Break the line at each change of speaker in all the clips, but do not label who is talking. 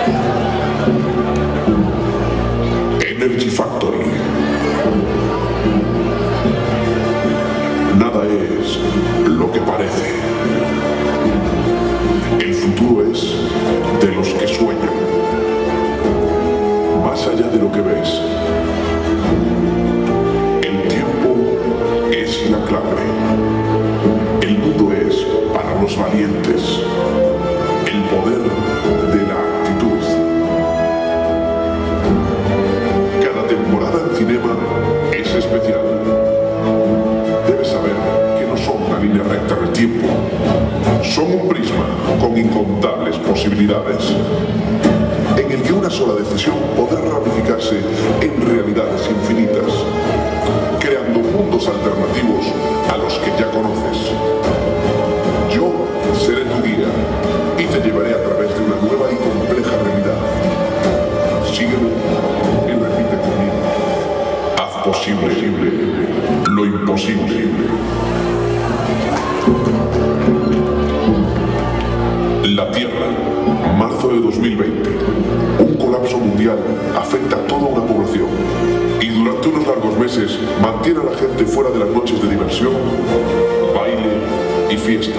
Energy Factory. Nada es lo que parece. El futuro es de los que sueñan. Más allá de lo que ves. El tiempo es la clave. El mundo es para los valientes. El poder de la actitud. Cada temporada en Cinema es especial. Debes saber que no son una línea recta del tiempo. Son un prisma con incontables posibilidades, en el que una sola decisión podrá ramificarse en realidades infinitas, creando mundos alternativos a los que ya conoces. Yo seré tu guía y te llevaré a través de una nueva y compleja realidad. Sígueme y repite conmigo. Haz posible lo imposible. La Tierra, marzo de 2020. Un colapso mundial afecta a toda una población y durante unos largos meses mantiene a la gente fuera de las noches de diversión, baile y fiesta.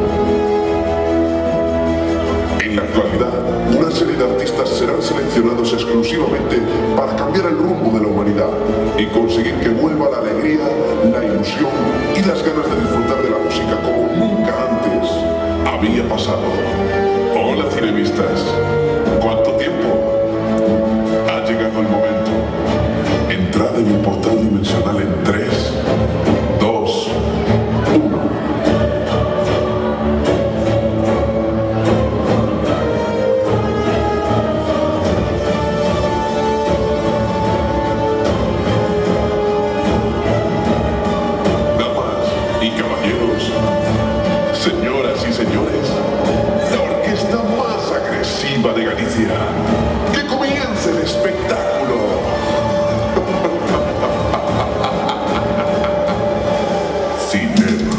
En la actualidad, una serie de artistas serán seleccionados exclusivamente para cambiar el rumbo de la humanidad y conseguir que vuelva la alegría, la ilusión y las ganas de disfrutar de la música como nunca antes había pasado. Hola cinemistas, ¿cuánto tiempo? Ha llegado el momento. Entrad en el portal dimensional en 3, 2, 1. Damas y caballeros, señoras y señores, la orquesta más agresiva de Galicia. ¡Que comience el espectáculo! Cinema.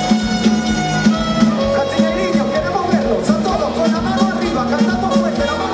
Queremos verlos a todos con la mano arriba, cantando fuerte, la mano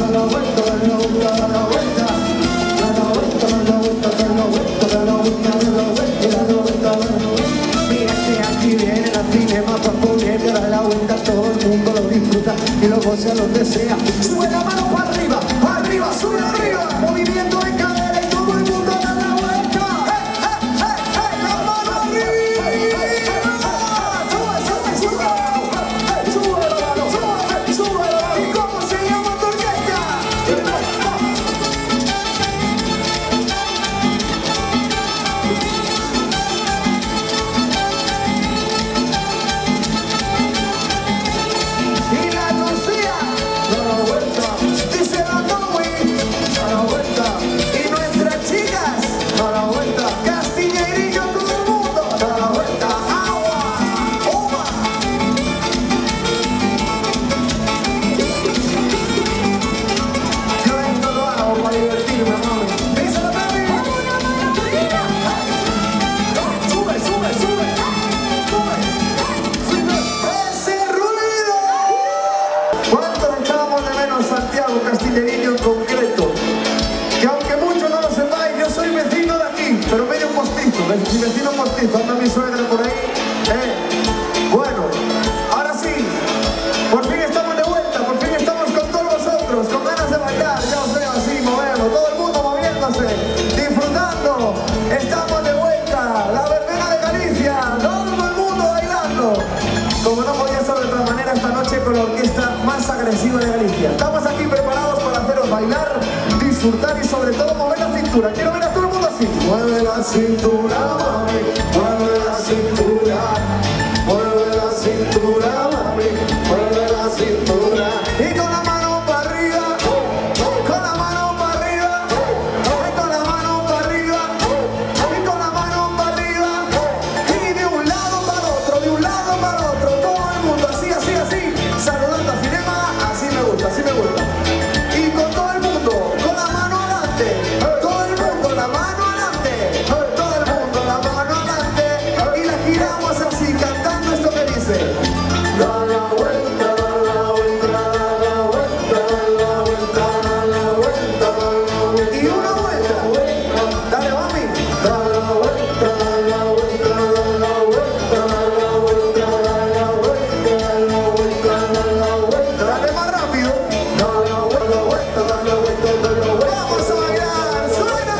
Y luego se lo desea. Sube la mano para arriba, arriba, sube arriba. Movimiento de cadera y todo el mundo da la vuelta. La mano arriba. Sube. ¿Y cómo se llama tu orquesta? Castillereño en concreto, que aunque muchos no lo sepáis, yo soy vecino de aquí, pero medio postizo, mi vecino postizo, anda mi suegra por ahí. Bueno, ahora sí, por fin estamos de vuelta, por fin estamos con todos vosotros, con ganas de bailar, ya os veo así, movemos, todo el mundo moviéndose, disfrutando, estamos de vuelta, la verbena de Galicia, todo el mundo bailando, como no podía ser de otra manera esta noche con la orquesta más agresiva de Galicia. Estamos aquí preparados para haceros bailar, disfrutar y sobre todo mover la cintura. Quiero ver a todo el mundo así. Mueve la cintura, mami, mueve la cintura, mueve la cintura, mami, mueve la cintura. Y con la mano para arriba, con la mano para arriba, y con la mano para arriba, y con la mano para arriba, y de un lado para otro, de un lado para otro, todo el mundo así, saludando a Cinema, así me gusta, así me gusta. Y con todo el mundo, con la mano adelante, todo el mundo, la mano adelante, todo el mundo, la mano adelante, y la giramos así, cantando esto que dice. Da la vuelta, da la vuelta, da la vuelta, da la vuelta, da la vuelta, da la vuelta. Y una vuelta, dale mami. Da la vuelta, da la vuelta, da la vuelta, da la vuelta, da la vuelta, da la vuelta, da la vuelta. Dale más rápido. Da la vuelta, da la vuelta, da la vuelta. Vamos a bailar, suena.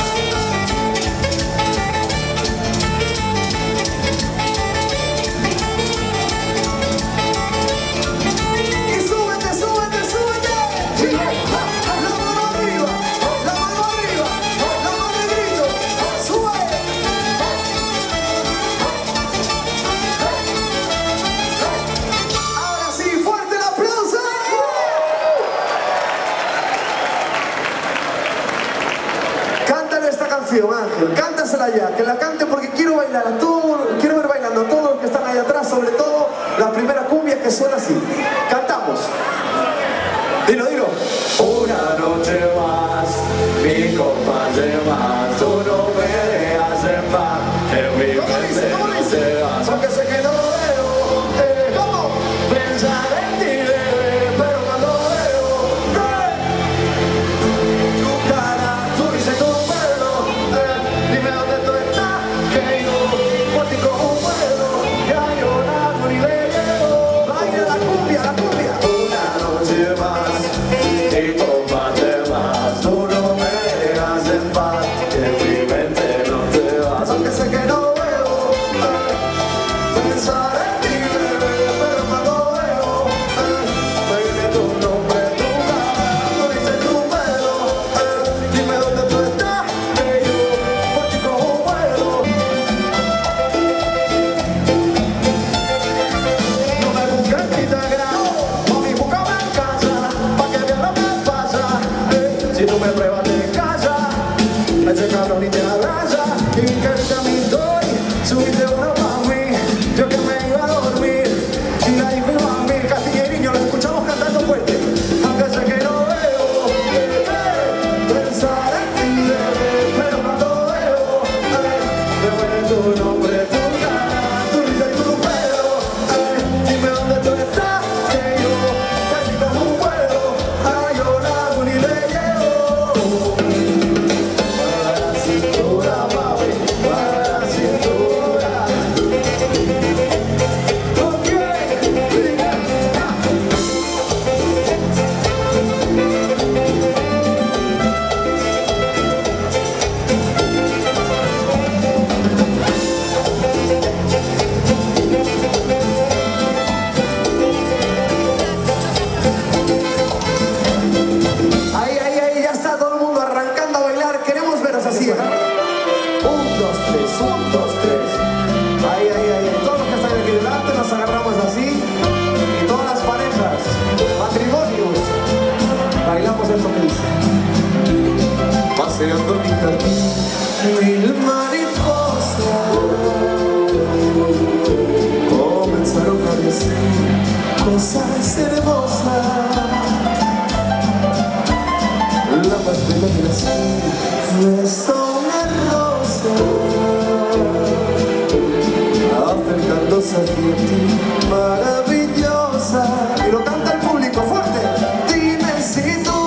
Y súbete, súbete, súbete. La mano arriba, la mano arriba, la mano de grito. Sube. Ahora sí, fuerte el aplauso. Cántale esta canción, Ángel, cántasela ya, que la cante porque quiero bailar a todos, quiero ver bailando a todos los que están ahí atrás, sobre todo la primera cumbia que suena así. Cantamos. Dilo, dilo.
Una noche más, mi compás de más, tú no me dejas en paz, en mi
¿Cómo dice?
mente
¿Cómo
no
dice?
te vas.
Porque sé que no lo veo. ¿Cómo?
Pensar en ti, bebé, pero cuando veo tu cara, tú dices tu pelo, dime dónde tú estás, que yo por ti como puedo, ya yo no ni le llevo.
Baila la cumbia, la cumbia. una rosa acercándose a ti, maravillosa. Y lo canta el público fuerte. Dime si tú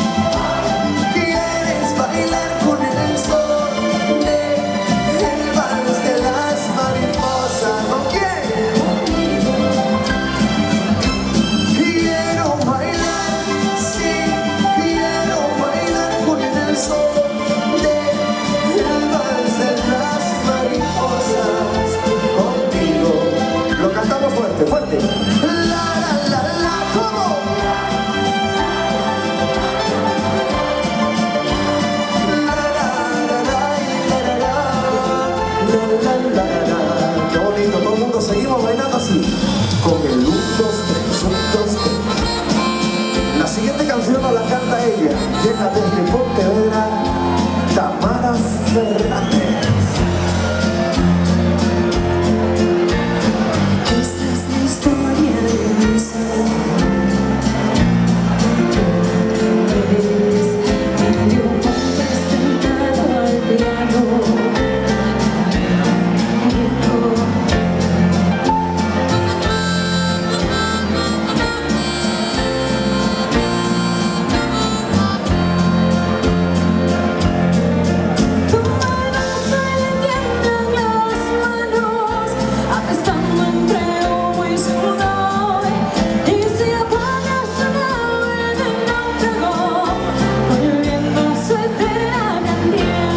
quieres bailar con el sol del vals de las mariposas. ¿Con quién? Quiero bailar, sí, quiero bailar con el sol del vals de las mariposas. Contigo. Lo cantamos fuerte, fuerte. ¿Cómo? Qué bonito, todo el mundo seguimos bailando así. Con el 1, 2, 3, 1, 2, 3. La siguiente canción nos la canta ella. Llega desde Pontevedra, Tamara Fernández.
Esta es la historia de mi ser. Medio hombre sentado al piano. Tu mano se le tiemblan las manos, apestando entre humo y sudor. Y se apaga su nave de náufrago, volviéndose de la canción.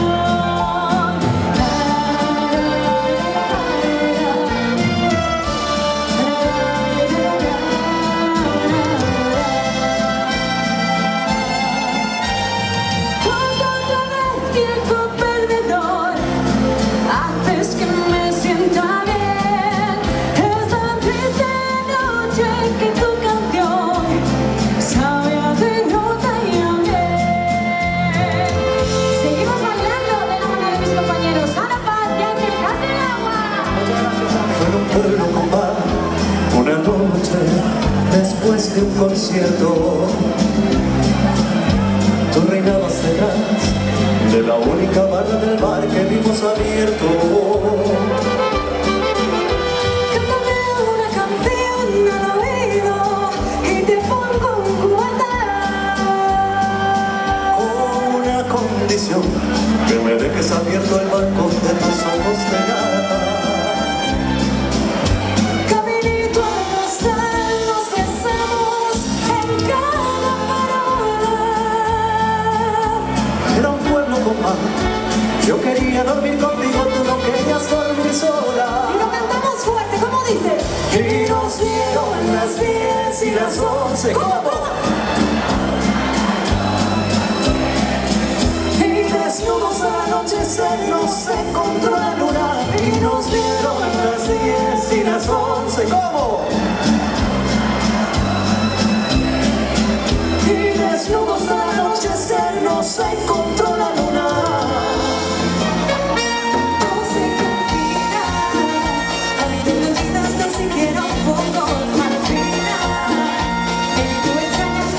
Cuando otra vez tiempo perdedor, haces que me sienta bien. Esta triste noche que tu canción sabe a derrota y a bien. Seguimos bailando de la mano de mis compañeros Ana Paz y Ángel Castellagua.
Fue en un pueblo con bar, una noche después de un concierto. Tú reinabas detrás de la única barra del bar que vimos abierto.
Cántame una canción al oído y te pongo un cubata.
Con una condición, que me dejes abierto el balcón de tus ojos de gata.
Caminito al pasar nos besamos en cada parola.
Era un pueblo con bar, yo quería dormir contigo, tú no querías dormir sola.
Y lo cantamos fuerte, ¿cómo dice?
Y nos dieron las 10 y las 11. ¿Cómo? Y desnudos al anochecer nos encontró la luna. Y nos dieron las 10 y las 11. ¿Cómo? Y desnudos al anochecer nos encontró la luna.
No sé qué final, a mí te me olvidas tan siquiera un poco al final. Y tú extrañas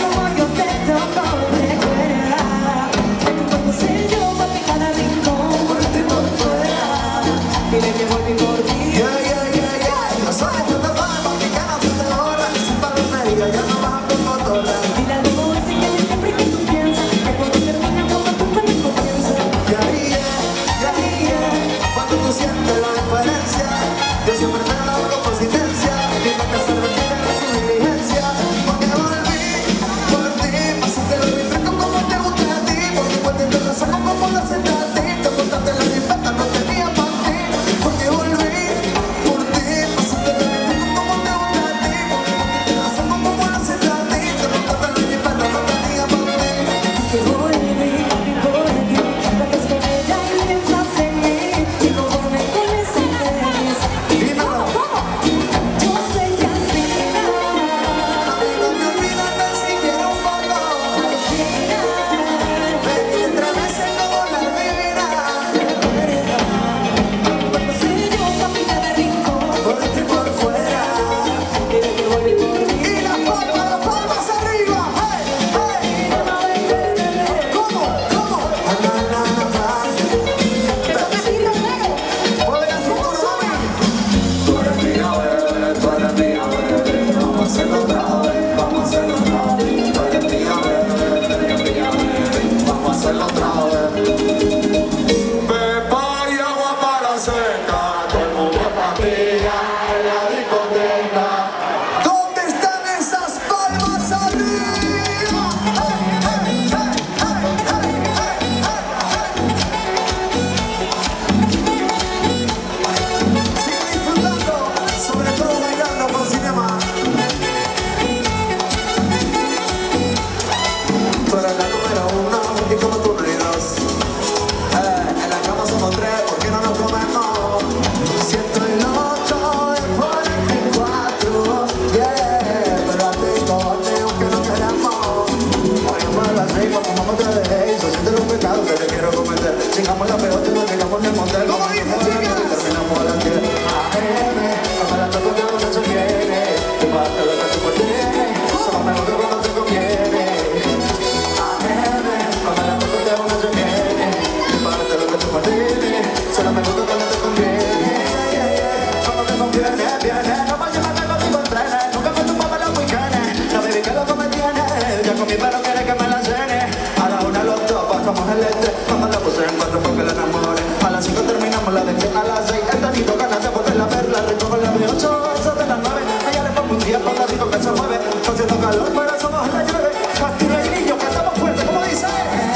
Llegamos a la peor, nos llegamos en el motel.
¿Cómo dice, chicas?
Terminamos a las 10 AM. Cuando la toco de una se viene. Te parte lo que tú tienes. Solo me gusta cuando te conviene. AM. Cuando la toco de una se viene. Te parte lo que tú tienes. Solo me gusta cuando te conviene. Cuando te conviene, viene. No me llevas contigo en trenes. Nunca fue tu papá en los weekends. No baby, que loco me tiene. Ya comí pero quiere que me la cene. A la una los dos bajamos el estrés. Cuando la puse en cuatro porque la enamoré. A las 5 terminamos la de 10 a las 6. El tanito ganas de poderla ver. La recojo en la de 8, eso de las 9. Ella le pongo un día para la rico que se mueve. Está haciendo calor pero somos en la llueve. Castillo y grillo que estamos fuertes como dice.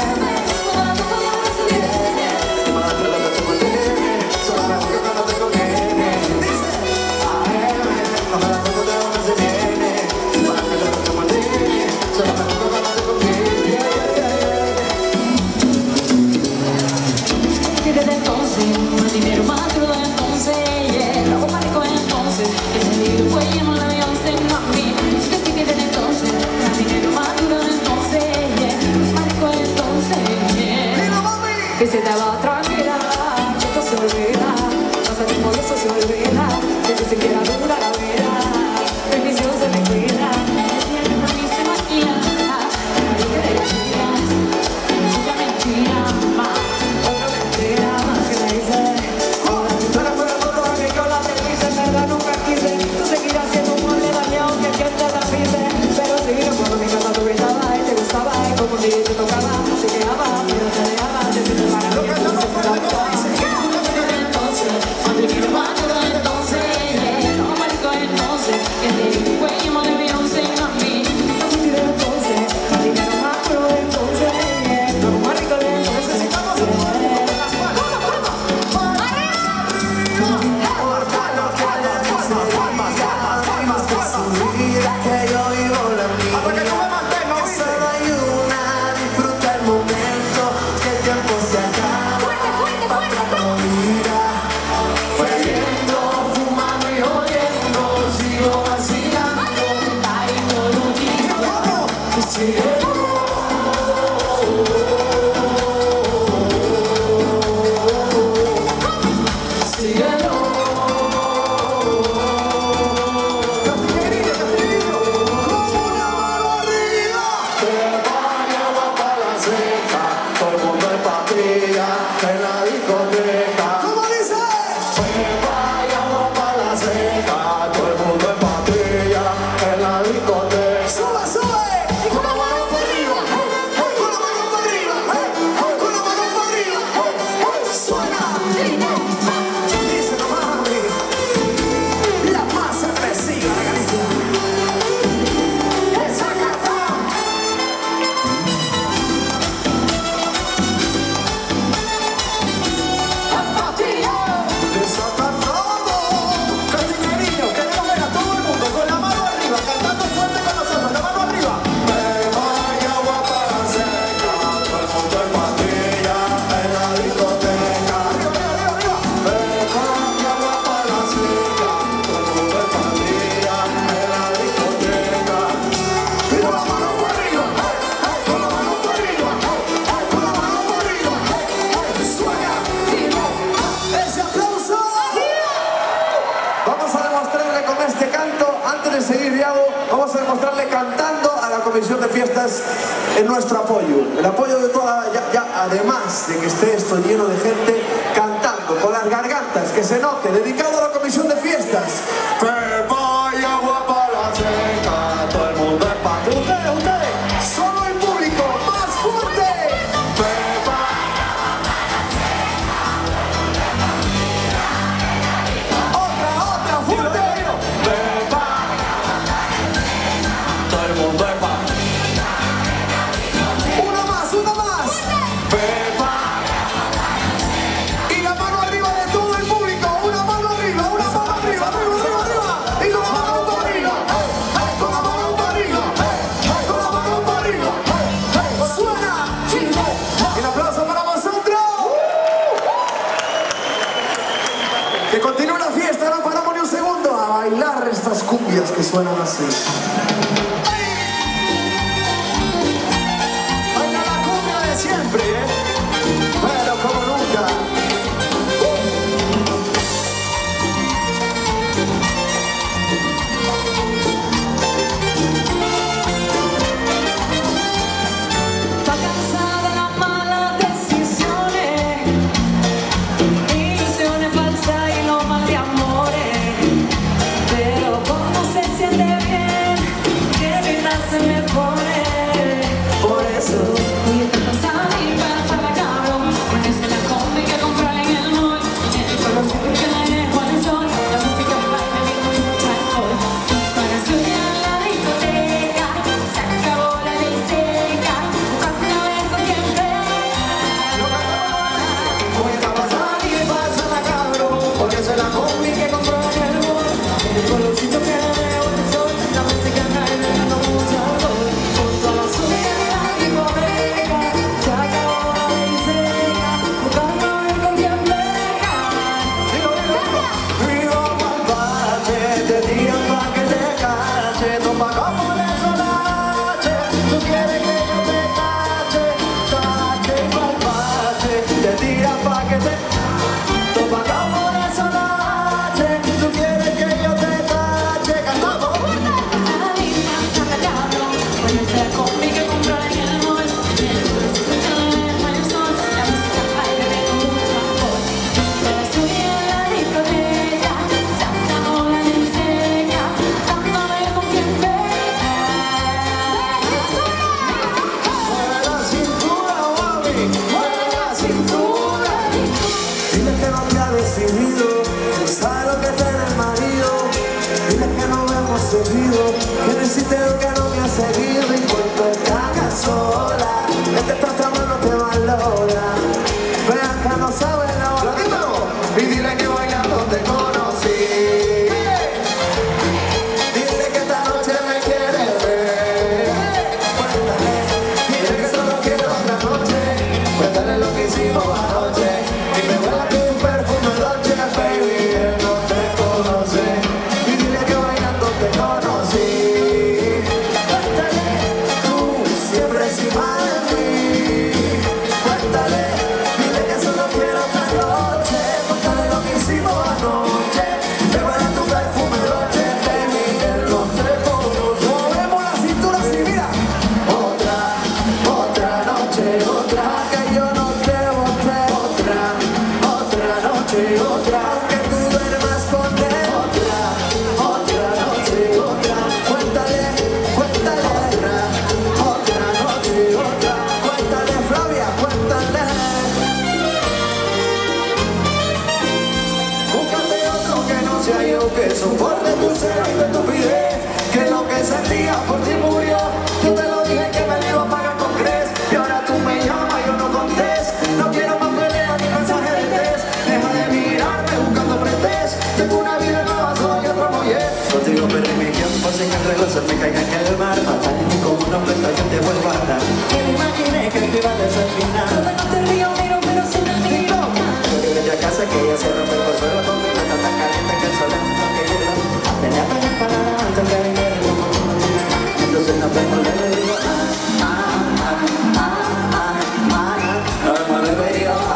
Que se te va tranquila, que esto se olvida, pasa tiempo y eso se olvida, que ni siquiera dura la vida, bendición se me cuida, siempre a mí se maquilla, nadie te decía, mucha mentira, más, otra mentira, más que me dice, ahora tú eres fuera todo lo que yo la te hice, en verdad nunca quise, tú seguirás siendo un molde dañado que quien te la pise, pero seguiré cuando mi casa tú gritaba y te gustaba y como un día te tocaba, te quedaba, pero te dejaba, te sientes para lo que tú se quedaba.
Vamos a demostrarle cantando a la comisión de fiestas en nuestro apoyo. El apoyo de toda, además de que esté esto lleno de gente cantando con las gargantas, que se note, dedicado a la comisión de fiestas.
Pepa y agua para la seca, todo el mundo es pa' ti.
Ustedes, solo el público, más fuerte.
Pepa.
Otra, fuerte.
Pepa. Todo el mundo es pa' ti.
Una más.
Pepa.
Y la mano arriba de todo el público. Una mano arriba. Y con la mano para arriba. Con la mano para arriba. Suena. Y un aplauso para vosotros. Que continúe la fiesta, no paramos ni un segundo a bailar estas cumbias que suenan así.
Baila la cumbia de siempre, pero como no
decidido. ¿Sabes lo que tiene el marido? Dile que no hemos seguido, que necesite lo que no me ha seguido. Y cuando estás sola, este tratamiento no te valora. Vean que no sabe la hora. Y dile que bailando te conocí. Dile que esta noche me quieres ver. Cuéntale, dile que solo quiero otra noche. Cuéntale lo que hicimos anoche. Y me huele tu perfume Dolce, baby, él no te conoce. Y dile que bailando te conocí. Cuéntale, tú siempre encima de mí. Cuéntale, dile que solo quiero otra noche. Cuéntale lo que hicimos anoche. Me huele tu perfume Dolce, baby, él no te conoce. Movemos la cintura así, mira. Otra noche, otra que yo no te boté. Otra noche, otra que tú duermas con él. Otra noche, otra. Cuéntale, otra noche, otra. Cuéntale, Flavia, cuéntale. Búscate otro que no sea yo, que soporte tu celo y tu estupidez. Que lo que sentía por ti murió. Yo te lo dije que me lo iba a pagar con crees. Y ahora tú me llamas, yo no contesto. No quiero más peleas ni mensajes de test. Deja de mirarme buscando pretextos. Tengo una vida nueva, soy otro mujer. Contigo perdí mi tiempo sin que el reloj se me caiga en el mar. Matar y como una planta yo te vuelvo a dar. Que me imaginé que te iba a desafinar.
No te río, miro, pero se me miro.
Yo llegué ya a casa que ella se rompe el consuelo conmigo. Está tan caliente que el sol es un toque hielo. Tenía que preparar antes que viniera el humo. Entonces no puedo le digo no me mueve, le digo no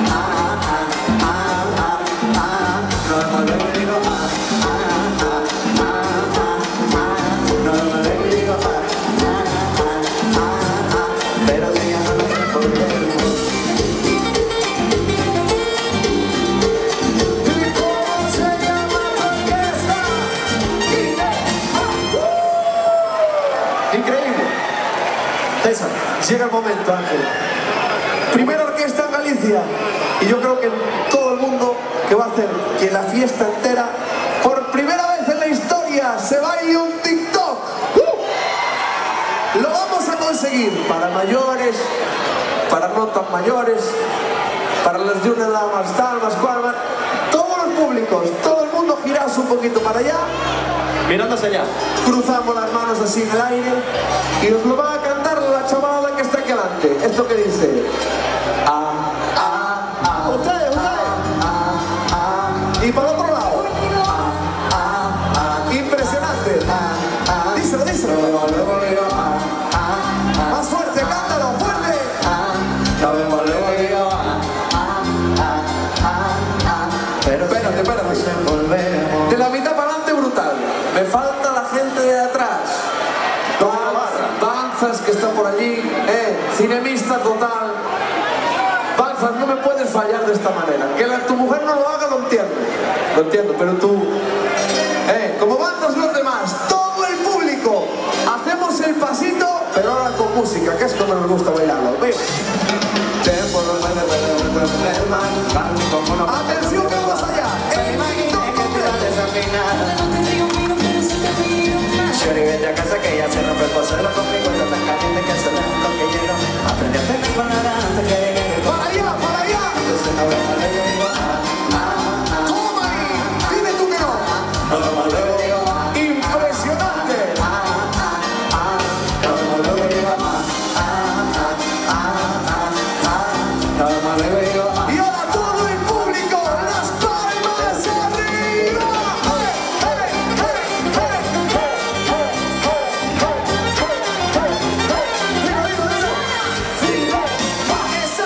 me mueve, le digo no me mueve, le digo pero si ya no me recuerdo. Increíble. César, llega el momento, Ángel. Primera orquesta en Galicia. Y yo creo que todo el mundo que va a hacer que la fiesta entera, por primera vez en la historia, se baile un TikTok. Lo vamos a conseguir para mayores, para no tan mayores, para los de una edad más tal, más cual, más... Todos los públicos, todo el mundo giraos un poquito para allá. Mirándose allá, cruzamos las manos así en el aire y os lo va a cantar la chavalada que está aquí adelante. Esto que dice ustedes. Y para el otro lado impresionante. Díselo. Más fuerte, cántalo, fuerte. Pero espérate. De la mitad para adelante brutal. Me falta la gente de atrás. Toda la barra. Banzas que está por allí. Cinemista total. Banzas, no me puedes fallar de esta manera. Que tu mujer no lo haga, lo entiendo, pero tú... como Banzas los demás, todo el público, hacemos el pasito, pero ahora con música, que es como nos gusta bailarlo. Venga. Atención que vamos allá. Yo llegué a casa que ya se rompe el consuelo conmigo. Está tan caliente que el sol es un toque hielo. Aprendí a tener palabras antes que llegue. ¡Para allá! Entonces no me mueve, yo digo toma ahí, dime tú que no. No me mueve, digo impresionante. No me mueve, digo no me mueve, digo y ahora todo el público, las palmas arriba. Esa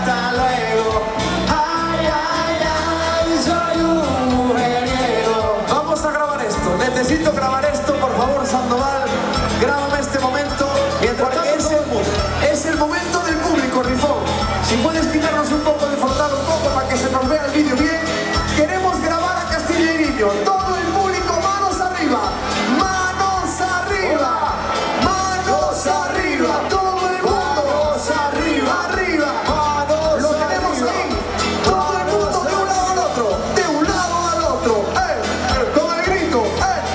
hasta luego. Ay, ay, ay, soy un mujeriego.
Vamos a grabar esto. Necesito grabar esto, por favor, Sandoval. Grábame este momento. Porque es el momento del público, Rifón. Si puedes quitarnos un poco de frontal, un poco, para que se nos vea el vídeo bien. Queremos grabar a Castilleiriño. Todo el público, manos arriba. Manos arriba. Manos arriba. Todo el mundo. Manos arriba. Arriba. Manos Lo tenemos ahí. Todo el mundo de un lado al otro. De un lado al otro. Con el grito.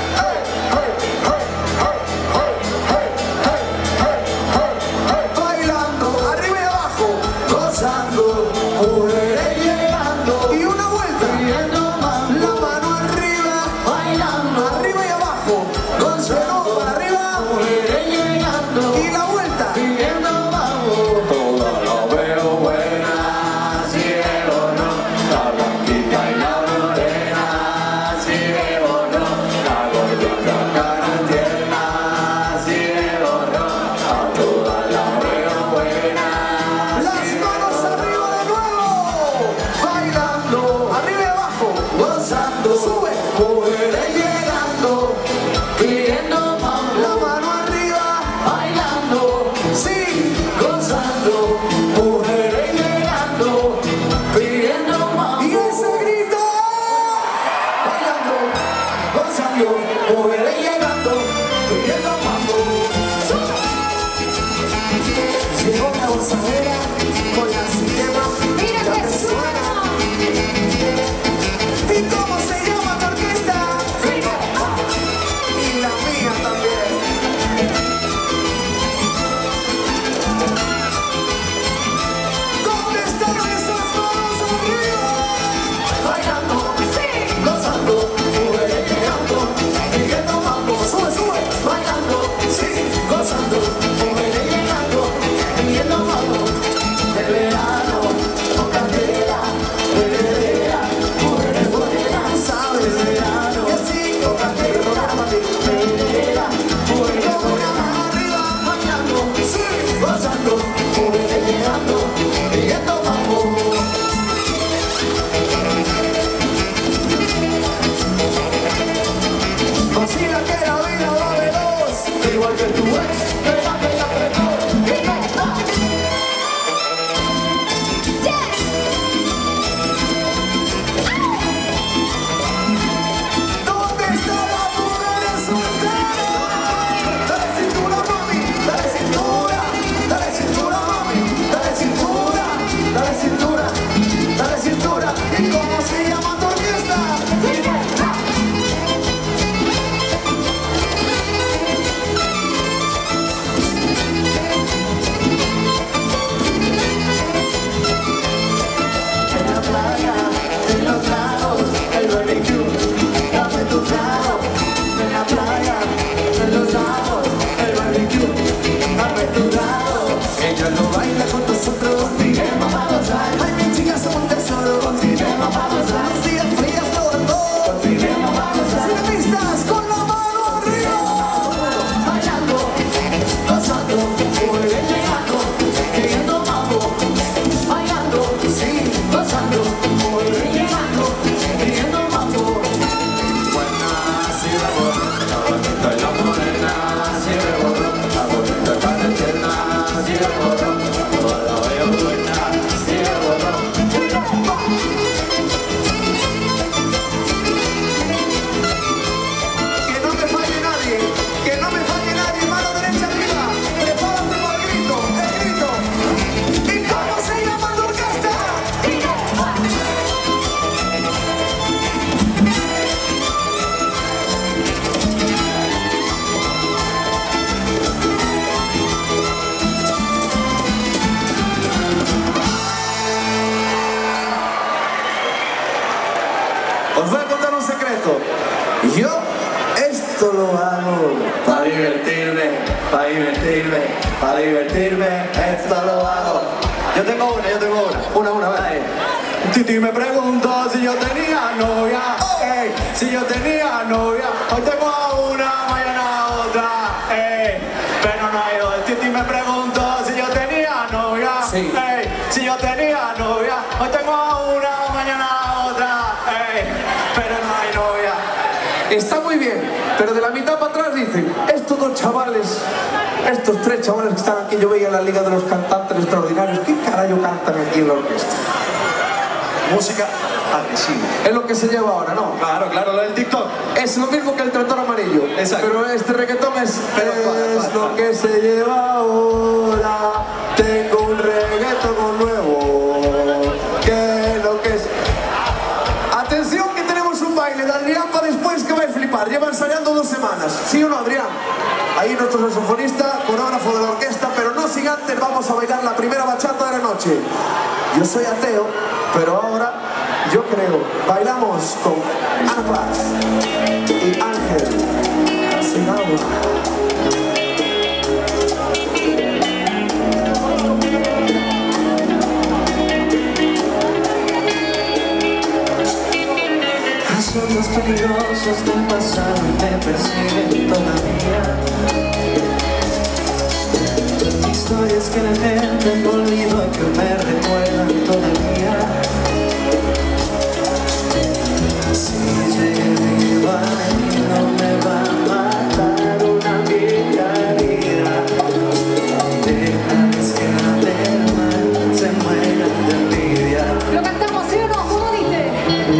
Bailando. Arriba y abajo.
Gozando, mujeres llegando.
Y una vuelta.
Pidiendo mambo.
La mano arriba.
Bailando,
Arriba y abajo.
gozando,
Para arriba.
mujeres llegando.
Y la vuelta.
Pidiendo mambo. Todo lo veo buena, si veo no. La blanquita y la morena, si veo no. La gordita cara tierna, si veo no. A todas las veo buenas.
Las manos arriba de nuevo. Bailando. Arriba y abajo.
Gozando,
Sube.
mujeres llegando, pidiendo mambo,
La mano arriba.
bailando,
Sí.
gozando, mujeres llegando, pidiendo mambo,
Y ese grito.
bailando, gozando, mujeres llegando, pidiendo mambo.
Llegó la gozadera con la sistema.
Mira
Ya
que
te
suena.
¿Y cómo se llama tu orquesta? Y la mía también. ¿Dónde están esas manos arriba?
Bailando, gozando, mujeres llegando, pidiendo mambo.
Sube, sube.
Bailando, sí, gozando, mujeres llegando, pidiendo mambo. De verano, con candela, bebedera, mujeres buenas, sabes. De verano,
Y así.
con candela, bebedera, mujeres buenas.
Arriba.
Bailando, sí, gozando, mujeres llegando, pidiendo mambo.
Vacila que la vida va veloz.
Igual que tu ex, que la apretó, que no va.
¿Dónde está la mujer soltera? Dale cintura, mami.
Dale cintura, dale cintura, mami, dale cintura, dale cintura, dale cintura.
¿Y cómo se llama tu orquesta?
En la playa, en los lagos, el barbecue, dame tu trago. En la playa, en los lagos, el barbecue, dame tu trago. Ella no baila con nosotros, contiremos a gozar.
Ay, mis chicas son un tesoro.
Contiremos a gozar,
Los días fríos todo.
contiremos a gozar.
Cinemistas con la mano arriba.
Bailando, gozando, mujeres llegando, pidiendo mambo. Bailando, sí, gozando, mujeres llegando, pidiendo mambo. Buena, sí me borro, la bonita y la morena, sí me borro, la bonita y la tierna, sí me borro, toda la veo buena, sí me borro.
Que no me falle nadie. Que no me falle nadie. Mano derecha arriba. Prepárate para el grito. El grito. ¿Y cómo se llama tu orquesta? Os voy a contar un secreto. Yo esto lo hago.
Para divertirme, para divertirme, para divertirme, esto lo hago. Yo tengo una, vale. Titi me preguntó si yo tenía novia, ey, si yo tenía novia. Hoy tengo a una, mañana a otra, ey, pero no hay dos. Titi me preguntó si yo tenía novia,
Sí.
ey, si yo tenía novia, hoy tengo a una, mañana a otra, pero no hay novia.
Está muy bien, pero de la mitad para atrás dicen, estos dos chavales, estos tres chavales que están aquí, yo veía en la Liga de los Cantantes Extraordinarios, ¿qué carajo cantan aquí en la orquesta?
Música agresiva.
Es lo que se lleva ahora, ¿no?
Claro, claro, lo del TikTok.
Es lo mismo que el tractor amarillo.
Exacto.
Pero este reggaetón es
¿cuál?
lo que se lleva ahora. Tengo un reggaetón nuevo. Que lo que es. Atención que tenemos un baile de Adrián para después que va a flipar. Lleva ensayando 2 semanas. ¿Sí o no, Adrián? Ahí nuestro saxofonista, coreógrafo de la orquesta, pero no sin antes vamos a bailar la primera bachata de la noche. Yo soy ateo, pero ahora yo creo. Bailamos con Ana Paz y Ángel sin agua.
Asuntos peligrosos del pasado me persiguen todavía. Historias que la gente no olvidó que me recuerdan todavía. Si llegué viva no me va a matar una vieja herida. Deja que del mal se mueran de envidia.
Lo cantamos, ¿sí o no? ¿Cómo dice?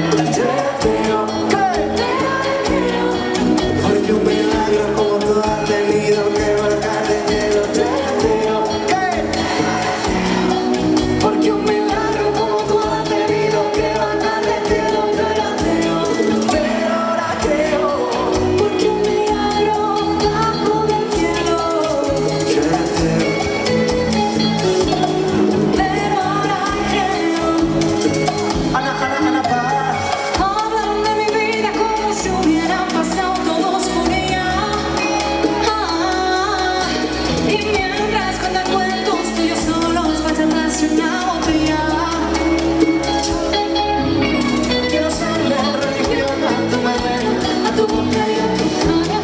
Porque un milagro como tú has tenido que bajarte de los deseos. Porque un milagro como tú has tenido que bajarte de los deseos. Pero ahora creo,
Porque un milagro bajo del cielo. Pero ahora creo.
Ana Paz.
Hablan de mi vida como si hubieran pasado todos con ella. Y mientras cuentan cuentos tuyos solos, bachatas y una botella.
Quiero ser la religión a tu manera,
A tu boca y a tu cara.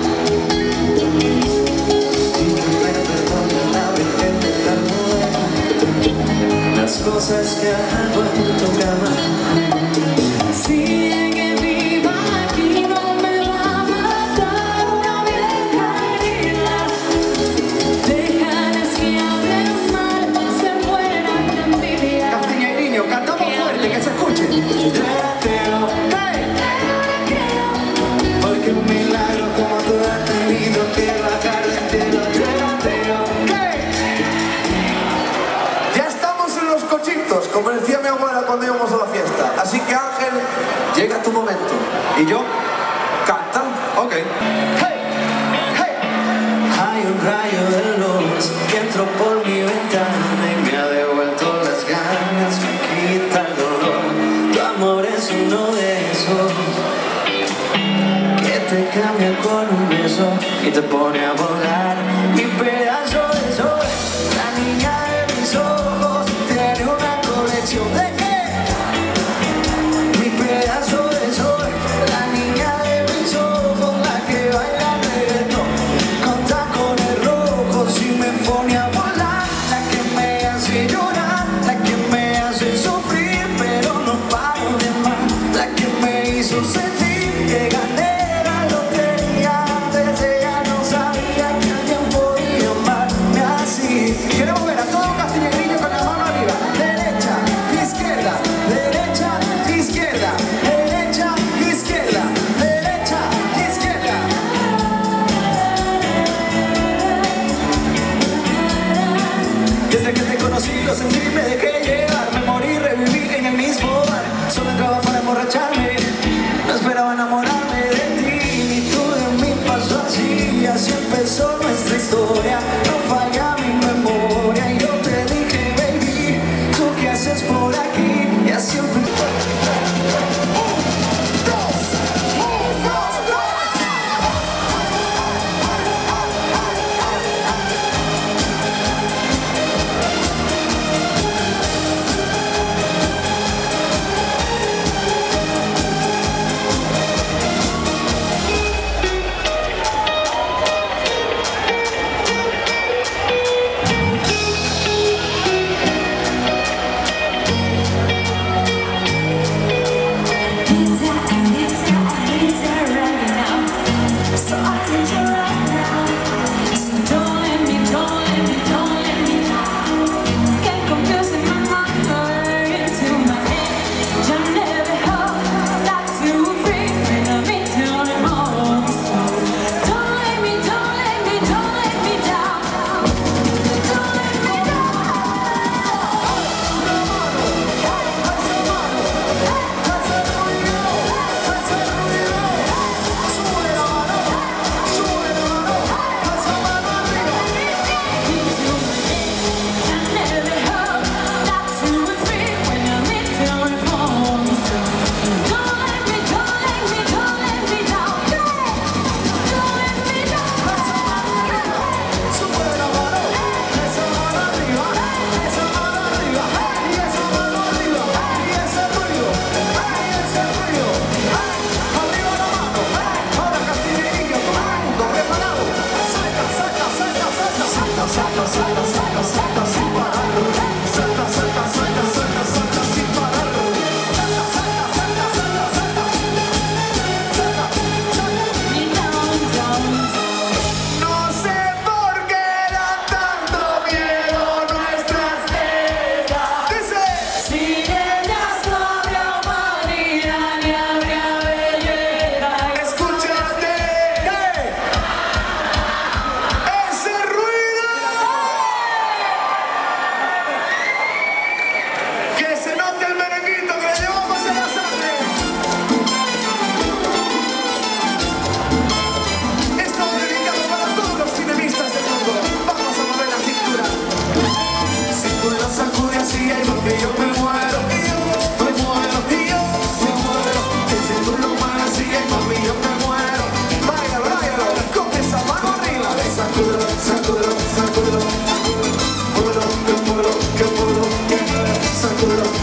y que me perdone la virgen de la mujer. Las cosas que hago en tu cama.
Sigue viva aquí, no me va a matar una vieja herida. Déjales que hablen mal, se mueran de envidia.
Castiña y niño, cantamos fuerte, que se escuche. Porque un milagro como tú has tenido que bajar del cielo.
Ya estamos en los cochitos, como decía mi abuela cuando íbamos a la fiesta. Así que Ángel, llega tu momento.
¿Y yo?
Canta.
Ok. Hay un rayo de luz que entró por mi ventana y me ha devuelto las ganas, me quita el dolor. Tu amor es uno de esos que te cambia con un beso y te pone a volar. Mi pedazo de sol, la niña de mis ojos, tiene una colección de qué. Mi pedazo de sol, la niña de mis ojos, la que baila reggaetón con tacones rojos y me pone a volar, la que me hace llorar, la que me hace sufrir, pero no paro de amar, la que me hizo sentir que gané la lotería. Desde ya no sabía que alguien podía amarme así. Queremos ver a todo Castiñeiriño con la mano arriba, derecha, izquierda.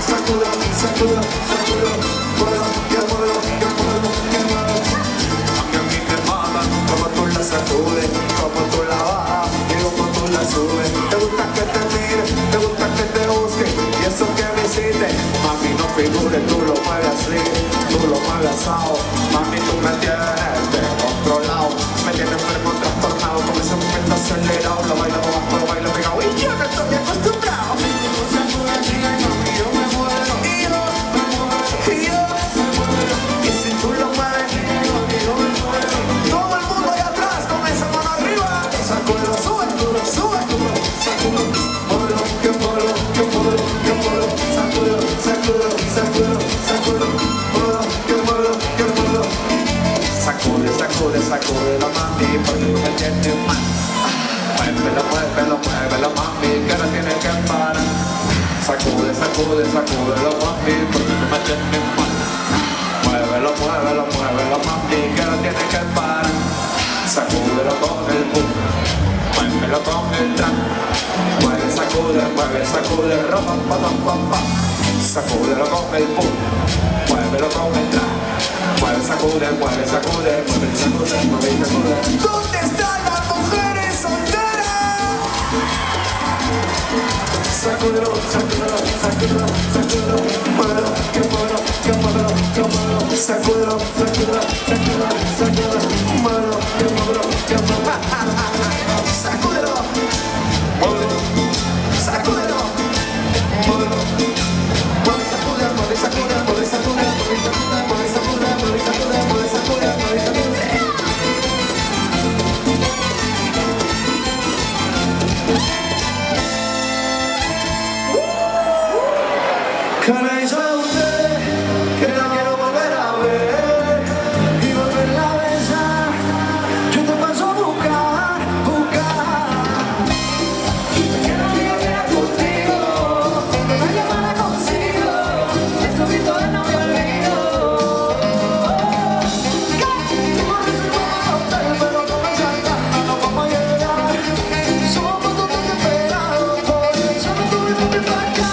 sacudo, sacudo, sacudo, muero, que muero, que muero, que muero. A mí me mama como tú la sacudes, como tú la bajas y como tú la subes. Te gusta que te mire, te gusta que te busque y eso que me hiciste, mami no figure, tú lo mueves así, tú lo mueves asado, mami tú me tienes descontrolado, me tienes enfermo, trastornado, con ese momento acelerado, lo bailo bajo, lo bailo pegado y yo no estoy acostumbrado. Yo me muero, y yo me muero, y yo me muero, y si tú lo mueves, yo me muero. Todo el mundo allá atrás con esa mano arriba, sacudo, sube, sube, sacudo, muero, que muero, que muero, que muero, sacudo, sacudo, sacudo, sacudo, muero, que muero, que muero. Sacude, sacude, sacude la mami, porque no me tienes mal. Muévelo, muévelo, muévelo, mami, que ahora tienes que parar. Sacude, sacude, sacude la mami, porque no me tienes mal. Muévelo, muévelo, muévelo, mami, que ahora tienes que parar. Sacúdelo con el boom, muévelo con el track. Mueve, sacude, ropa, pa, pa, pa, pa. Sacúdelo con el boom, muévelo con el track. Mueve, sacude, mueve, sacude, mueve, sacude, mueve, sacude. ¿Dónde están las mujeres solteras? Sacúdelo, sacúdelo, sacúdelo, sacúdelo, muévelo, que muévelo, que muévelo, que muévelo. Sacúdelo, sacúdelo, sacúdelo, sacúdelo, muévelo, que muévelo, que muévelo. Sacúdelo, muévelo, sacúdelo, muévelo. Mueve, sacude, mueve, sacude, mueve, sacude, mueve, sacude, mueve, sacude, mueve, sacude, mueve, sacude, mueve, sacude. ¿Qué le hizo a usted que la quiero volver a ver y volverla a besar? Yo te paso a buscar, buscar. Que no diga que era contigo, no hay llamada consigo, eso grito de no me olvido. Tengo reservado el hotel, pero con esa gana no vamos a llegar. Somos todos desesperados, por eso no tuvimos que pagar.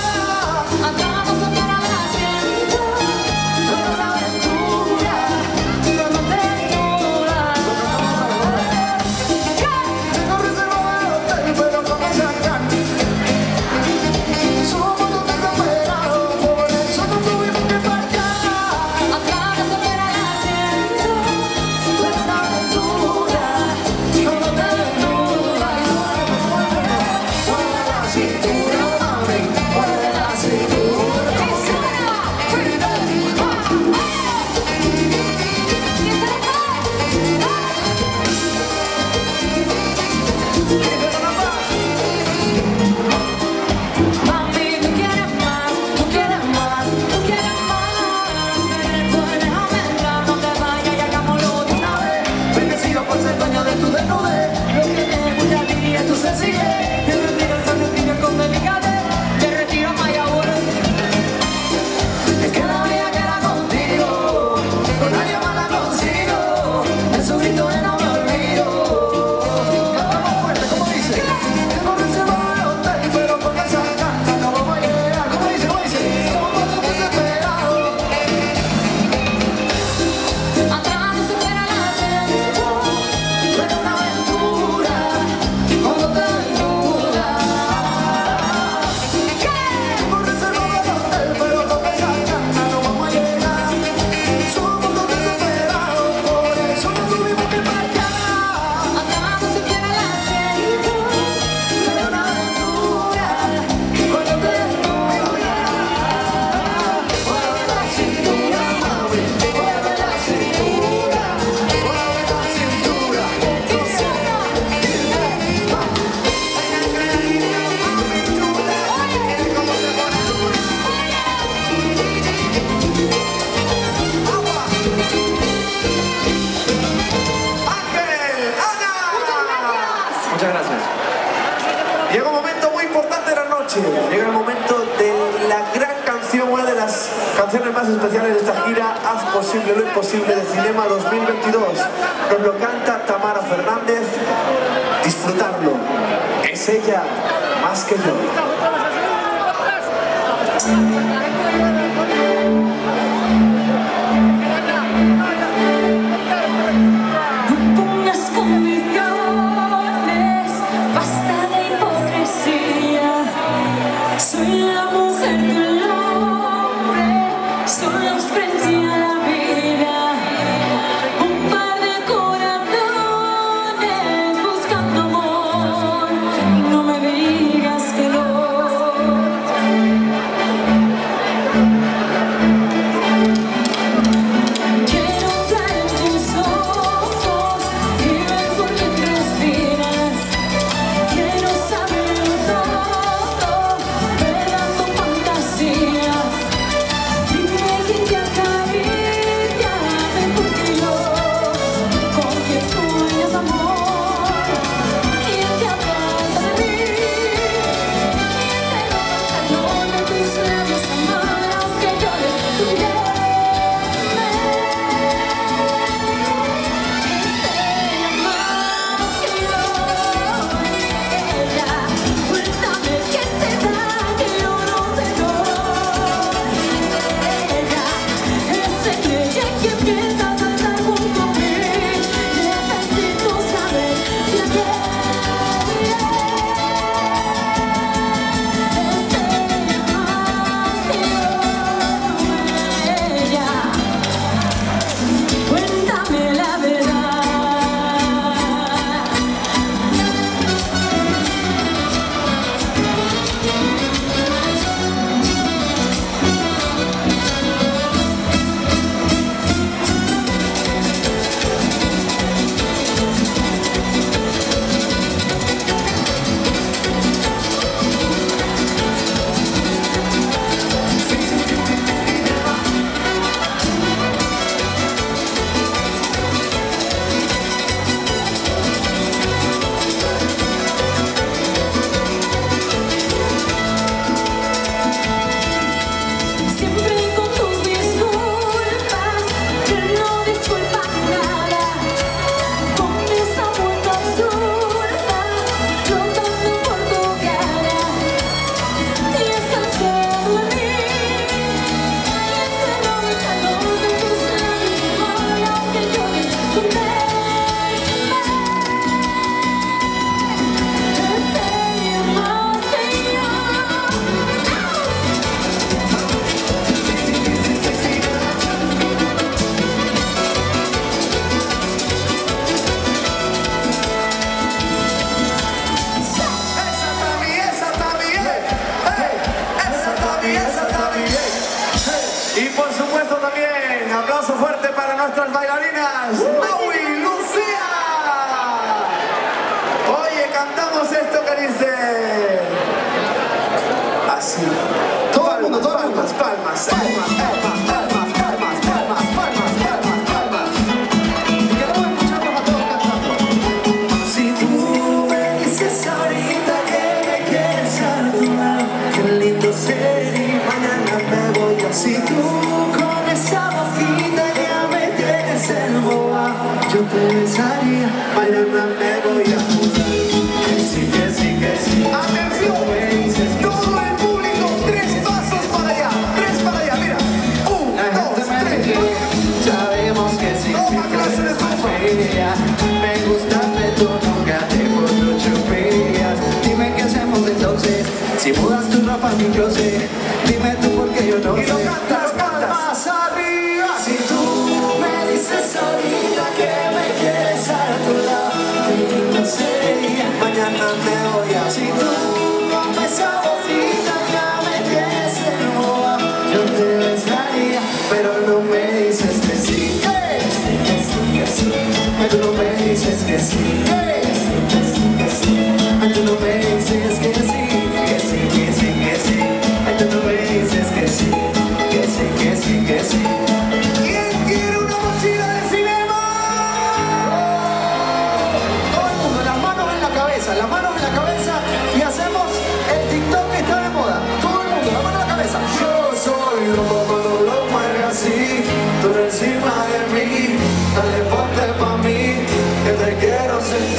Muchas gracias. Llega un momento muy importante de la noche. Llega el momento de la gran canción, una de las canciones más especiales de esta gira, Haz posible lo imposible de Cinema 2022. Nos lo canta Tamara Fernández. Disfrutarlo. Es ella más que yo.
nuestras bailarinas, Mau y Lucía. Oye, cantamos esto que dice así. Todo el mundo, palmas, palmas, palmas, palmas, palmas, palmas, palmas, palmas, palmas, palmas. Y quedamos escuchando a todos cantando. Si tú me dices ahorita que me quieres a tu lado, qué lindo sería, mañana me voy a. Si tú con esa bocita ya me tienes en boa, yo te besaría, mañana me voy a mudar. Que sí, que sí, que sí. Atención, todo el público, 3 pasos para allá, 3 para allá, mira. 1, 2, 3.
Sabemos que sí,
toma clase de
familia. Me gusta, pero nunca te puedo chupillas. Dime qué hacemos entonces, si mudas tu ropa a mi closet. Dime tú porque yo no sé.
Y lo cantas, palmas arriba.
Si tú me dices ahorita que me quieres a tu lado, qué lindo sería, mañana me voy a. Si tú con esa bocita ya me tienes en boa, yo te besaría, pero no me dices que sí. Hey. Que sí, que sí, pero no me dices que sí. Hey. Que sí, que sí, tú no me dices que sí. Que sí, que sí, que sí, tú no me dices que sí. Que sí, que sí, que sí.
¿Quién quiere una mochila de cinema?
Todo el mundo, las manos en la cabeza, las manos en la cabeza y hacemos el TikTok que está de moda. Todo el mundo, las manos en la cabeza. Yo soy lo mueve así, tú encima de mí, dale ponte pa' mí, que te quiero sentir.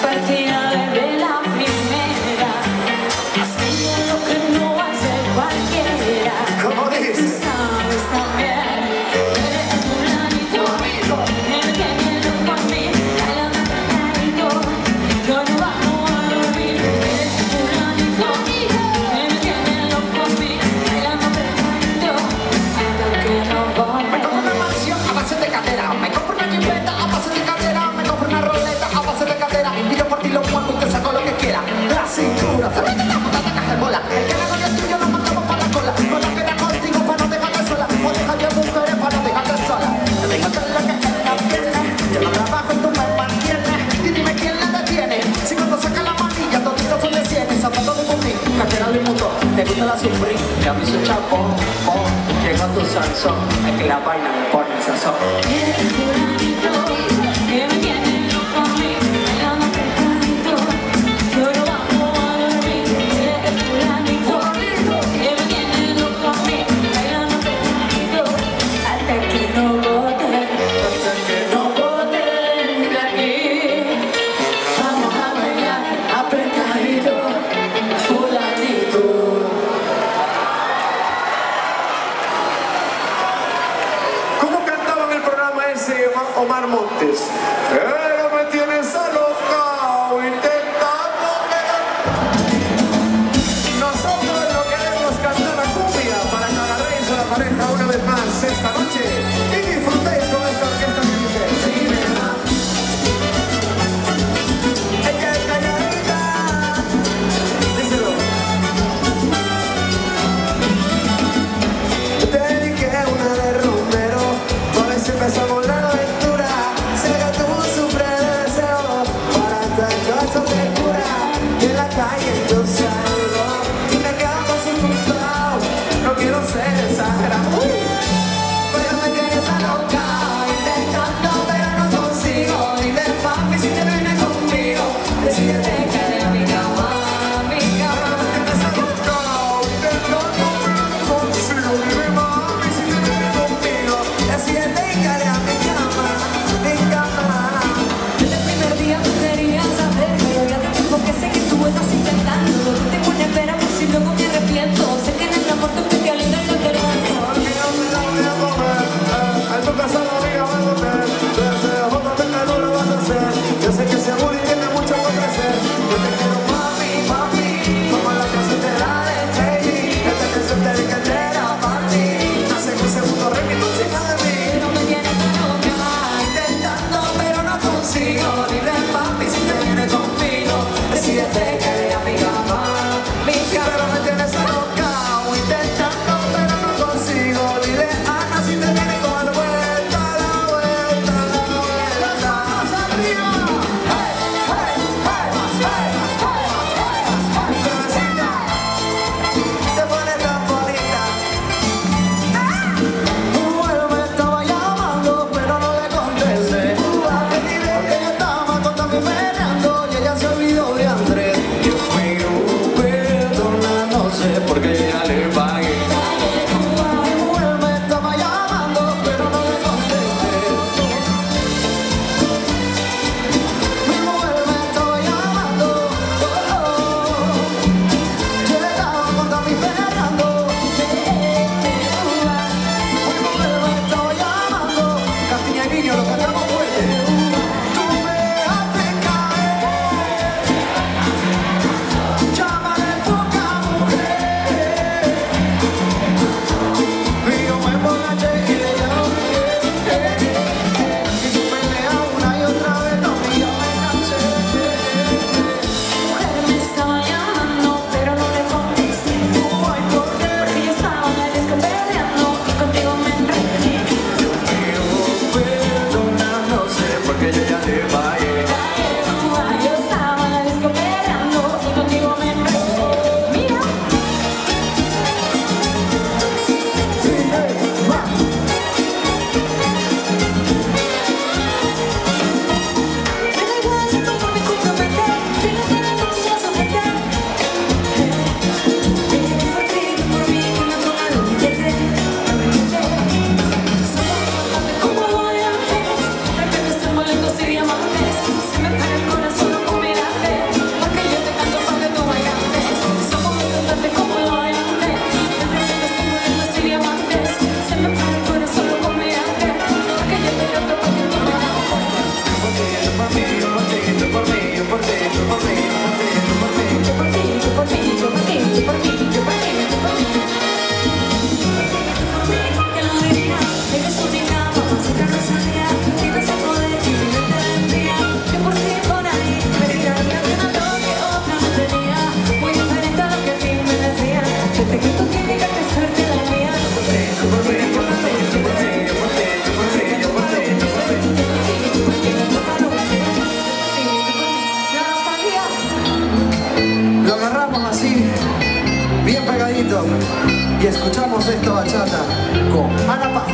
partida desde la primera. Haciendo lo que no hace cualquiera.
¿Cómo dice?
Sabes también, eres un planito amigo, el que viene por mí, bailando pegadito, no nos vamos a dormir. Eres un planito amigo, el que viene por mí, bailando pegadito, hasta que nos vamos.
Me compro una mansión a base de cadera, me compro una jipeta a base de cadera, me compro una roleta a base de cadera, y yo por ti lo muevo y te saco lo que quiera. La cintura, se mete la puta de caja de bola, el que hago yo tuyo nos mandamos para la cola, no nos queda contigo para no dejarte sola, o deja yo mujeres para no dejarte sola. Te dejo todo lo que queda pierna, yo no trabajo y tú me mantienes, y dime quién la detiene, si cuando saca la manilla toditos son de 100, y zapatos de bumí, cartera de mundo, te gusta la Supreme, camisa chapón, llegó tu Sansón, es que la vaina me pone el sazón.
Eres un planito que me tiene loco a mí, bailando pegadito, no nos vamos a dormir. Eres un planito que me tiene loco a mí, bailando pegadito, hasta que no boten de aquí. Vamos a bailar apretadito, fulanito.
¿Cómo cantaban el programa ese? Miguelito. Y escuchamos esta bachata con Ana Paz.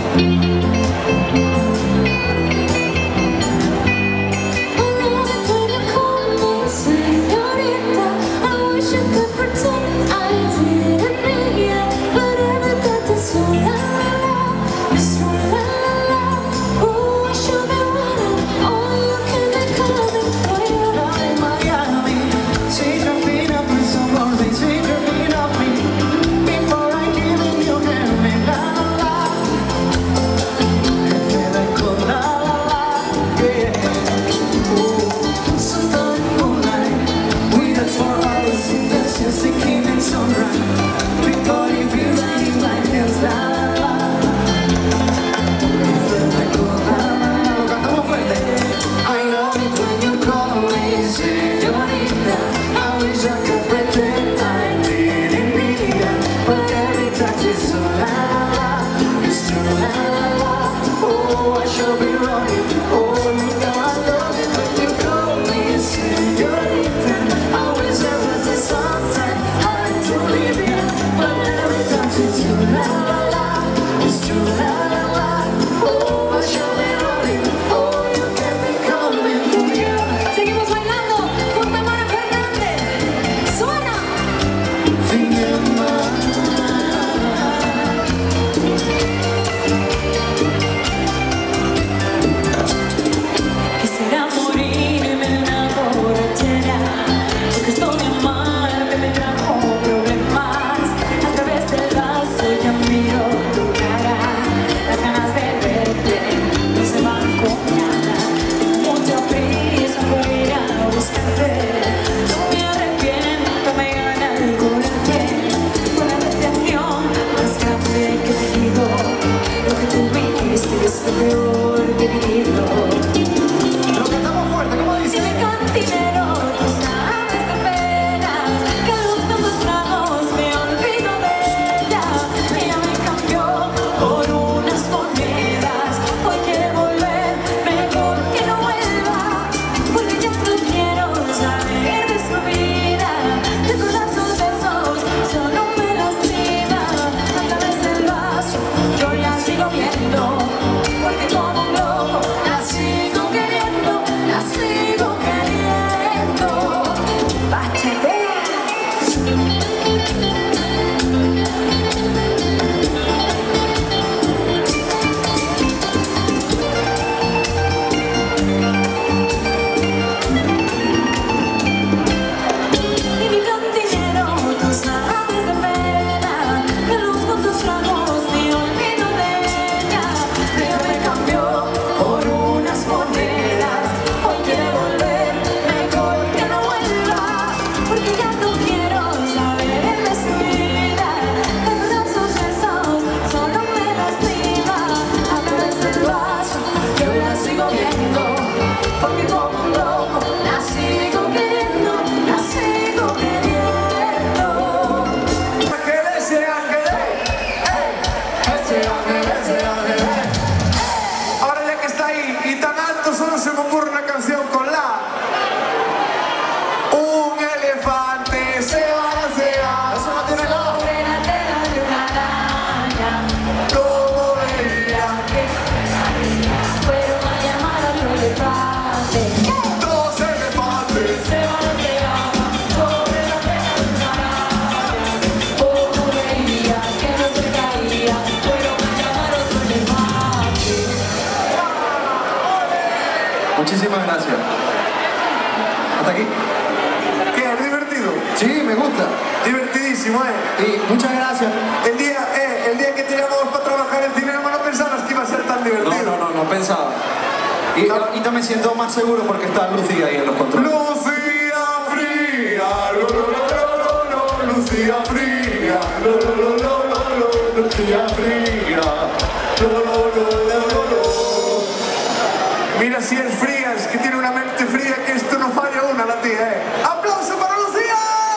Muchísimas gracias. Hasta aquí.
¿Qué? ¿Es divertido?
Sí, me gusta.
Divertidísimo,
Sí, muchas gracias.
El día que te llamamos para trabajar en cinema no pensabas que iba a ser tan divertido.
No pensaba. Y ahorita me siento más seguro porque está Lucía ahí en los controles.
Lucía fría, Lucía fría, Lucía fría, Mira si es fría, es que tiene una mente fría que esto no falla una la tía, ¡Aplauso para Lucía!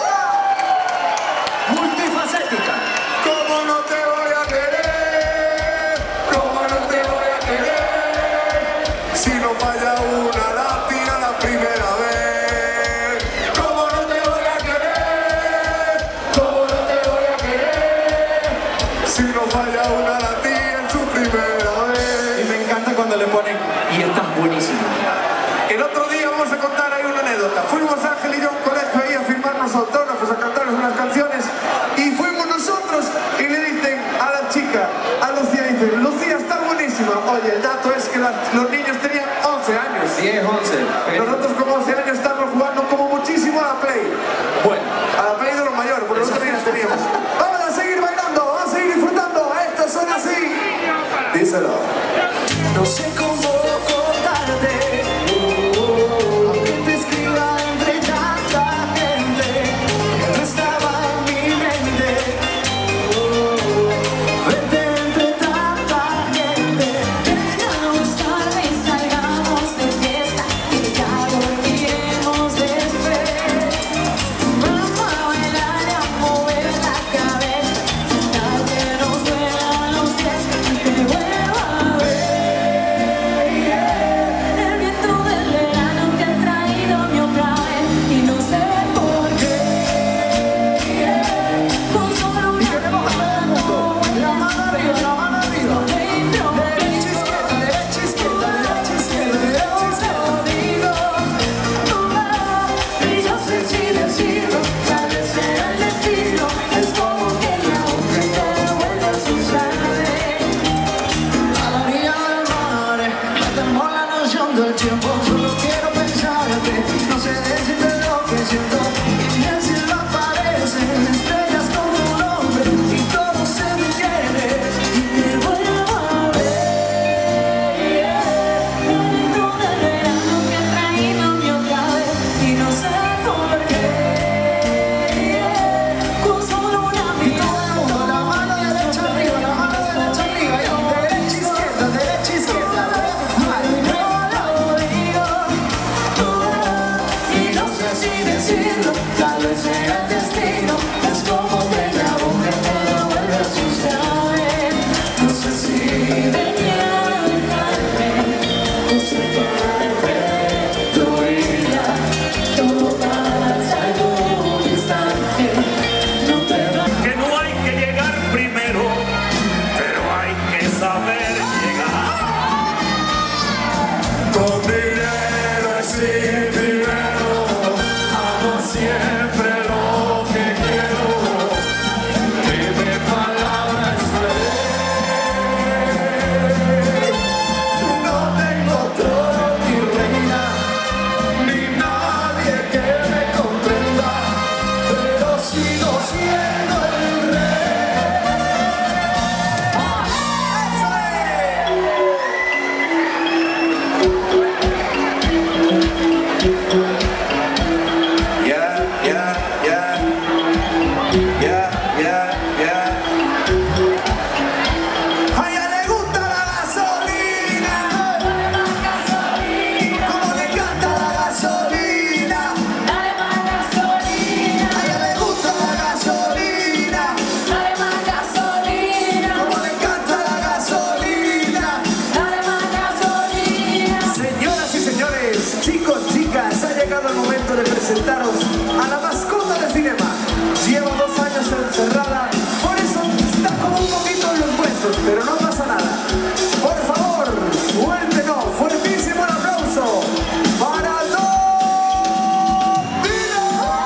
Multifacética.
¿Cómo no te voy a querer? ¿Cómo no te voy a querer? Si no falla una la tía, la primera. vaya una latina en su primera vez.
Y me encanta cuando le ponen, y estás buenísimo.
El otro día vamos a contar ahí una anécdota. Fuimos Ángel y yo a un colegio ahí a firmarnos autógrafos, a cantarles unas canciones. Y fuimos nosotros y le dicen a la chica, a Lucía, dicen, Lucía, está buenísima. Oye, el dato es que los niños tenían 11 años.
10, 11.
Nosotros con 11 años estamos jugando como muchísimo a la Play.
Bueno.
A la Play de los mayores, porque nosotros niños teníamos. Vamos a seguir bailando, vamos a seguir disfrutando. Estos son así. Díselo.
No sé cómo contarte, aunque te escriba entre tanta gente que no estaba en mi mente. Vete entre tanta gente.
Ven a buscarme y salgamos de fiesta, que ya volveremos después. Vamos a bailar y a mover la cabeza, hasta que nos duelan los pies y te vuelvo a ver. El viento del verano que ha traído mi otra vez y no sé por qué. Con solo una mano,
La mano arriba, la mano arriba. Derecha, izquierda, derecha, izquierda, derecha, izquierda, derecha, izquierda.
y yo sé si decirlo, tal vez sea el destino. Es como que la mujer te vuelve a asustar.
A la orilla del mar, me temor la noción del tiempo. Solo quiero pensarte, no sé decirte lo que siento. Y en el cielo aparecen estrellas con tu nombre y todo se detiene.
Y te vuelvo a ver. El viento del verano que ha traído mi otra vez y no sé por qué. Con solo una
Y todo el mundo, la mano derecha arriba, la mano derecha arriba. Y derecha, izquierda, derecha, izquierda.
Y no sé si decirlo, tal vez sea el destino. Es como que la mujer te vuelve a asustar. No sé si venía a dejarte, no sé qué dolería. Todo pasa en un instante. No te va.
Que no hay que llegar primero, pero hay que saber llegar. Con dinero y sin dinero, hago siempre lo que quiero. Dime palabras no tengo trono ni reina, ni nadie que me comprenda, pero sigo siendo el
¡A ella le gusta la gasolina! ¡Cómo le encanta la gasolina!
Dale más gasolina,
¡A ella le gusta la gasolina!
dale más gasolina,
¡Cómo le encanta la gasolina!
dale más gasolina.
Señoras y señores, chicos, chicas, ha llegado el momento de presentaros a la mascota de cinema. Lleva 2 años encerrada, por eso está como un poquito en los huesos, pero no pasa nada. Por favor, fuerte no, fuertísimo el aplauso para Don Vila.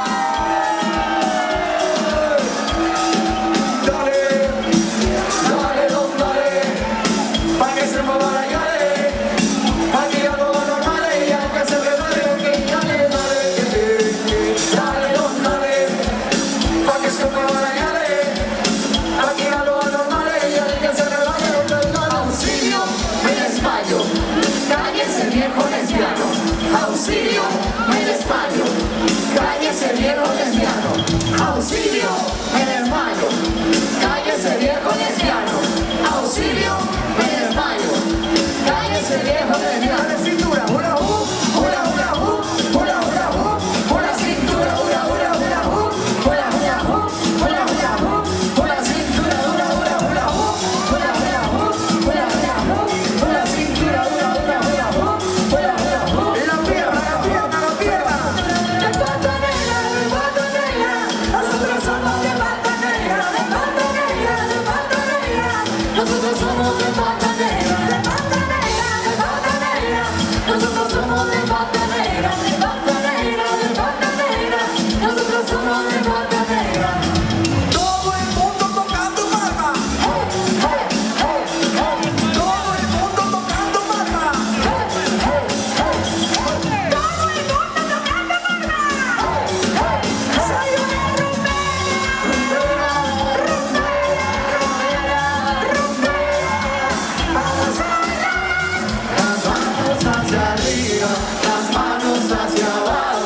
Dale, dale, Don, dale, pa' que se mueva la llave, pa' que ya todo normal y aunque se me vaya, que dale, dale,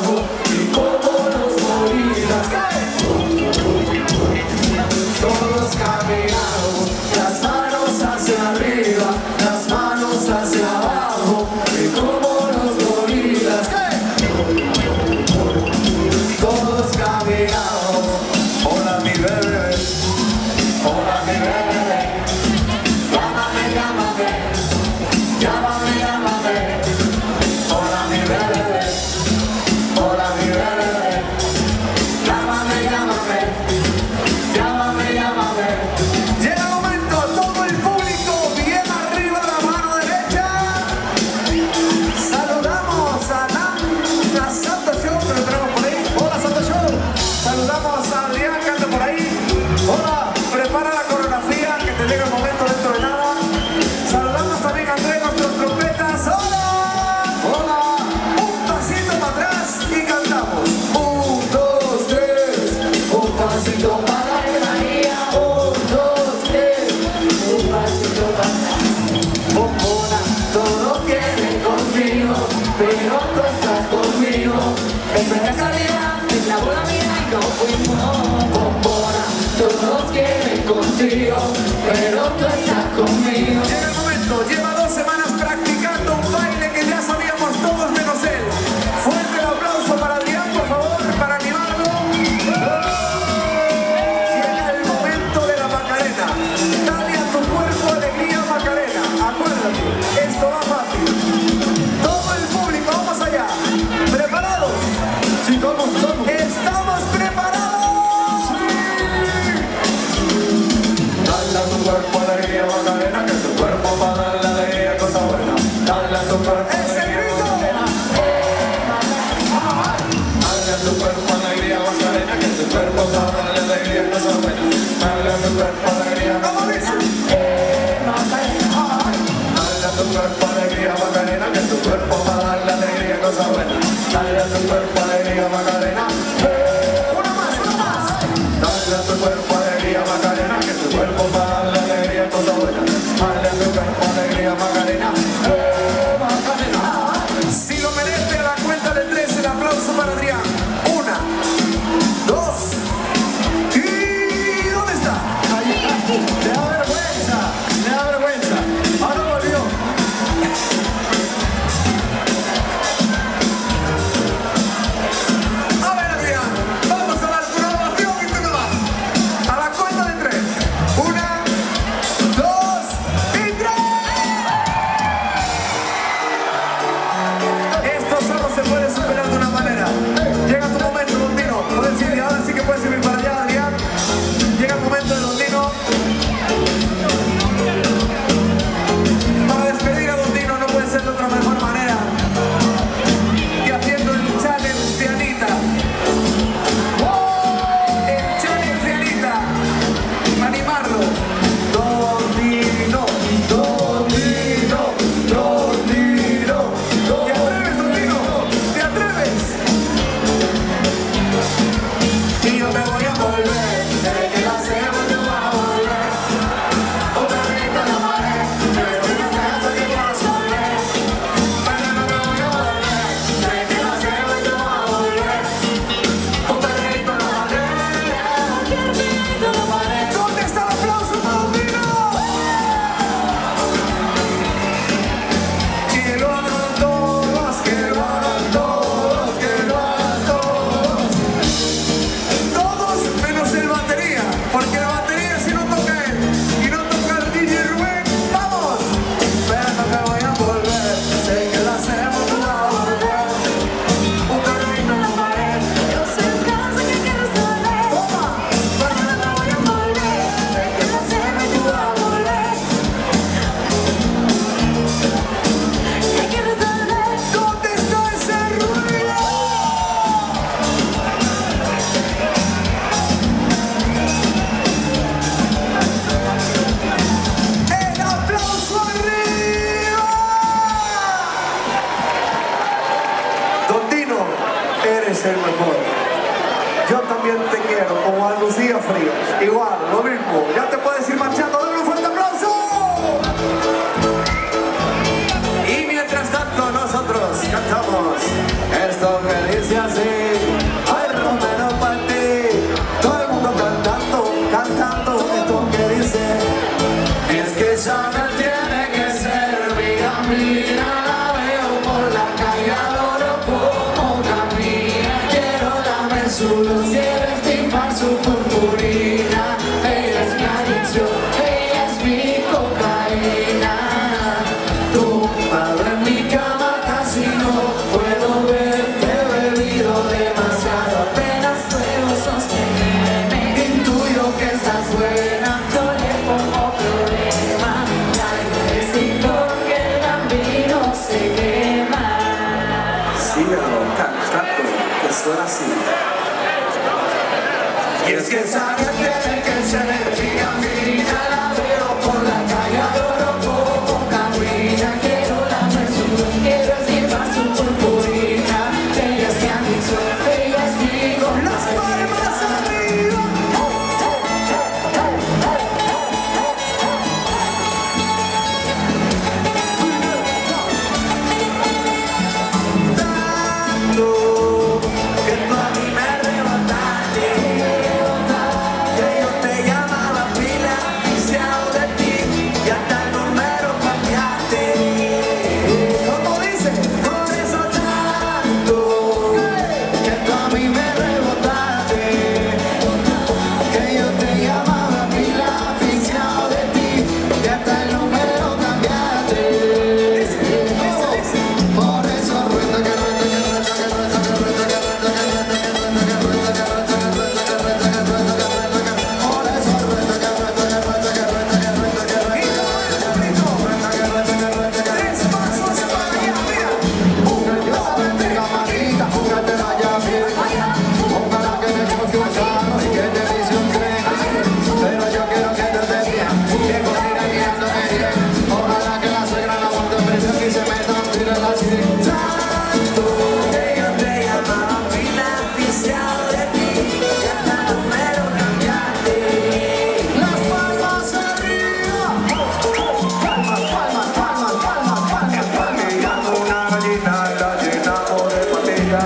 abajo y como los gorilas. Todos caminamos, las manos hacia arriba, las manos hacia abajo y como los gorilas. Todos caminamos. Hola mi bebé, hola mi bebé. Llámame, llámame, llámame, llámame. Hola mi bebé, hola mi bebé. Llámame, llámame, llámame, llámame.
Llega el momento, todo el público, bien arriba la mano derecha. Saludamos a Santo Show, que lo tenemos por ahí. Hola Santo Show. Saludamos a Adrián, que anda por ahí. Hola, prepara la coreografía, que te llega el momento dentro de nada. Saludamos también a Andrés, nuestros trompetas. ¡Hola! ¡Hola! Un pasito para atrás y cantamos. 1, 2, 3.
Un pasito para María, 1, 2, 3. Un pasito para Bombona, todos quieren contigo, pero tú estás conmigo. Es de casualidad, es la bola mía y no fuimos. Bombona, todos quieren contigo, pero tú estás conmigo.
Llega el momento, lleva 2 semanas practicando un baile que ya sabíamos todos menos él. Fuerte el aplauso para Adrián, por favor, para animarlo. Llega el momento de la Macarena. Dale a tu cuerpo alegría, Macarena. Acuérdate, esto va fácil. Todo el público, vamos allá. ¿Preparados?
Sí, vamos.
¿Estamos preparados?
Dale a tu cuerpo alegría, Macarena, que tu cuerpo va a darle alegría, cosa buena. Dale a tu cuerpo
¡Ese
alegría,
grito!
Macarena. Dale a tu cuerpo alegría, Macarena, que tu cuerpo va a darle alegría, cosa buena. Dale a tu cuerpo alegría,
¿Cómo dice?
dale a tu cuerpo alegría, Macarena, que tu cuerpo va a darle alegría, cosa buena. Dale a tu cuerpo alegría, Macarena.
Una más, una más.
Dale a tu cuerpo alegría, Macarena, que tu cuerpo va a darle alegría, cosa buena. Dale a tu cuerpo alegría, Macarena. Macarena.
Si lo merece, a la cuenta de 3, el aplauso para Adrián. 1, 2 y... ¿dónde está?
Le da vergüenza, le da vergüenza. Ahora volvió.
A ver, Adrián, vamos a dar tu grabación y tú no vas. A la cuenta de 3. 1, 2 y 3. Esto solo se puede superar de una manera. Llega tu momento, Dondino. Puedes ir, ahora sí que puedes ir para allá, Adrián. Llega el momento de Dondino. Para despedir a Dondino no puede ser de otra mejor manera que haciendo el challenge de Anita. El challenge de Anita. Animarlo. Dondino, Dondino, Dondino. ¿Te atreves, Dondino? ¿Te atreves?
Y yo me voy a volver, sé que lo hacemos, tú vas a volver. Un perrito en la pared, yo estoy en casa que quieres volver. Pero no me voy a volver, sé que lo hacemos, tú vas a volver. Un perrito en la pared, cualquier perrito en la pared.
¿Dónde está el aplauso para Dondino? Que lo hagan todos, que lo hagan todos, que lo hagan todos. Todos menos el batería, porque la batería si no toca él y no toca el DJ Rubén, ¡vamos!
Pero no me voy a volver, sé que lo hacemos, tú vas a volver. Un perrito en la pared.
Yo sé en casa que quieres volver.
¡Toma!
Pero no me voy a volver. Sé que lo hacemos y tú vas a volver. Que quieres volver.
¿Dónde está ese ruido? ¡El aplauso arriba! Dondino, eres el mejor. Yo también te quiero, como a Lucía Frías. Igual, lo mismo. Ya te puedes ir marchando. ¡Dale un fuerte aplauso! Y mientras tanto nosotros cantamos.
Esto me dice
así. Ay, Romero para ti. Todo el mundo cantando, cantando esto que dice.
Es que esa me tiene que ser mi amiga. La veo por la calle, adoro como camina. Quiero darme su luz, quiero estimar su purpurina. Ella es mi adicción, ella es mi cocaína. Tumbado en mi cama casi no puedo verte. He bebido demasiado, apenas puedo sostenerme. Intuyo que estás buena, no le pongo problema. Hay un que el bambino se quema.
Síguelo cantando, que suena así.
Y es que esa que tiene que ser mi amiga. La veo por la calle, adoro como camina. Quiero darme su luz, quiero estimar su purpurina. Ella es mi adicción, ella es mi cocaína.
Las palmas arriba.
Tanto que tú a mí me arrebataste, que yo te llamaba pila, viciado de ti, y hasta el número cambiaste.
¿Cómo dice?
Por eso tanto que tú a mí me rebotaste, que yo te llamaba pila, viciado de ti, y hasta el número cambiaste. Por eso rueda que rueda que rueda que rueda que rueda que rueda que rueda que rueda que rueda que rueda que rueda que rueda que rueda que rueda que por eso rueda que rueda que rueda que rueda que rueda que rueda que rueda que rueda que rueda que
Tres pasos para allá, mira.
venga manita, júgate vaya bien. Ojalá que te choque un carro y que te pise un tren. Pero yo quiero que te estés bien, que cocina guiándome bien. Ojalá que la suegra no aguante presión y se meta un tiro en la sien. Tanto que yo te llamaba pila, viciado de ti, y hasta el número cambiaste. Las palmas arriba. Palmas, palmas, palmas, palmas, palmas.
Pillando una gallina, la llenamos de patilla.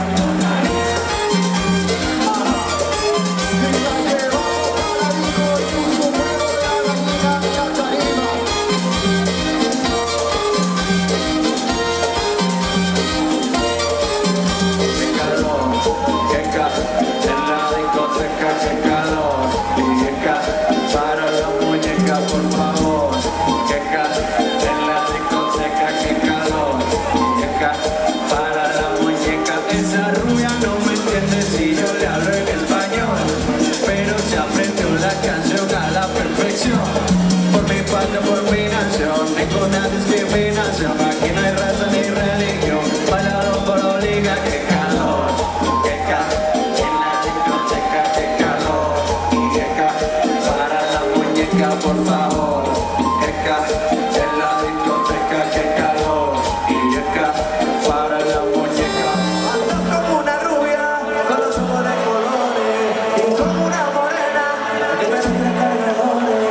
Esa rubia no me entiende si yo le hablo en español, pero se aprendió la canción a la perfección. Por mi parte, por mi nación, ninguna discriminación. Aquí no hay raza ni religión, bailado por obliga, que calor, en la discoteca, que calor. Y para la muñeca, por favor. En la discoteca, que calor. Y para la muñeca.
Como una rubia, con los ojos de colores. Y como una morena, que me los tres cargadores.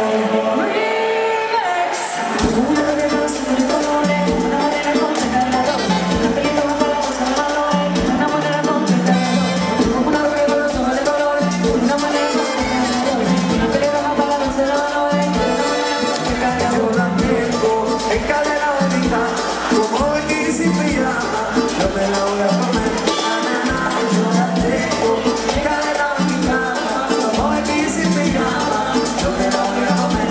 Una de los colores, una morena con cargador. Un pelito bajo la voz de valores, una morena con cargador. Una rubia con los ojos de colores, una morena con cargador. Un pelito bajo la voz de valores, una morena con cargador.
Yo la tengo encadenada en mi cama, como aquí sin pijama. Yo me la voy a comer. Yo la tengo encadenada en mi cama, como aquí sin pijama. Yo me la voy a comer.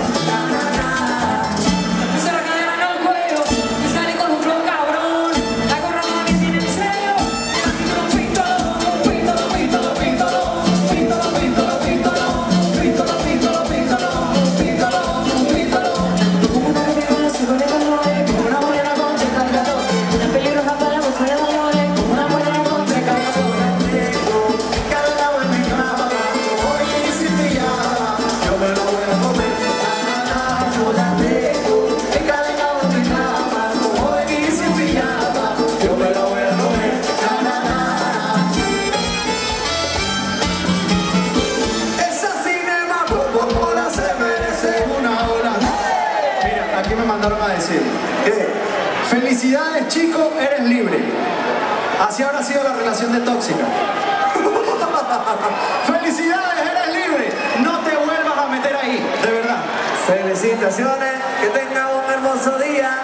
Puse la cadena en el cuello y salí con un flow cabrón. La gorra no me tiene en serio. El título píntalo, píntalo, píntalo, píntalo, píntalo, píntalo, píntalo, píntalo, píntalo, píntalo, píntalo. Una rubia con los ojos de colores, con una morena con cargador. Una pelirroja para la voz de valores, con una morena con cargador.
Encadenada en mi cama, como aquí sin pijama. Yo me la voy a comer. Yo la tengo encadenada en mi cama, como aquí sin pijama. Yo me la voy a comer. Esa cinema Coca-Cola se merece una ola.
Mira, aquí me mandaron a decir:
¿Qué?
felicidades chico, eres libre. Así habrá sido la relación de tóxica. ¡Felicidades, eres libre! No te vuelvas a meter ahí, de verdad.
Felicitaciones, que tenga un hermoso día.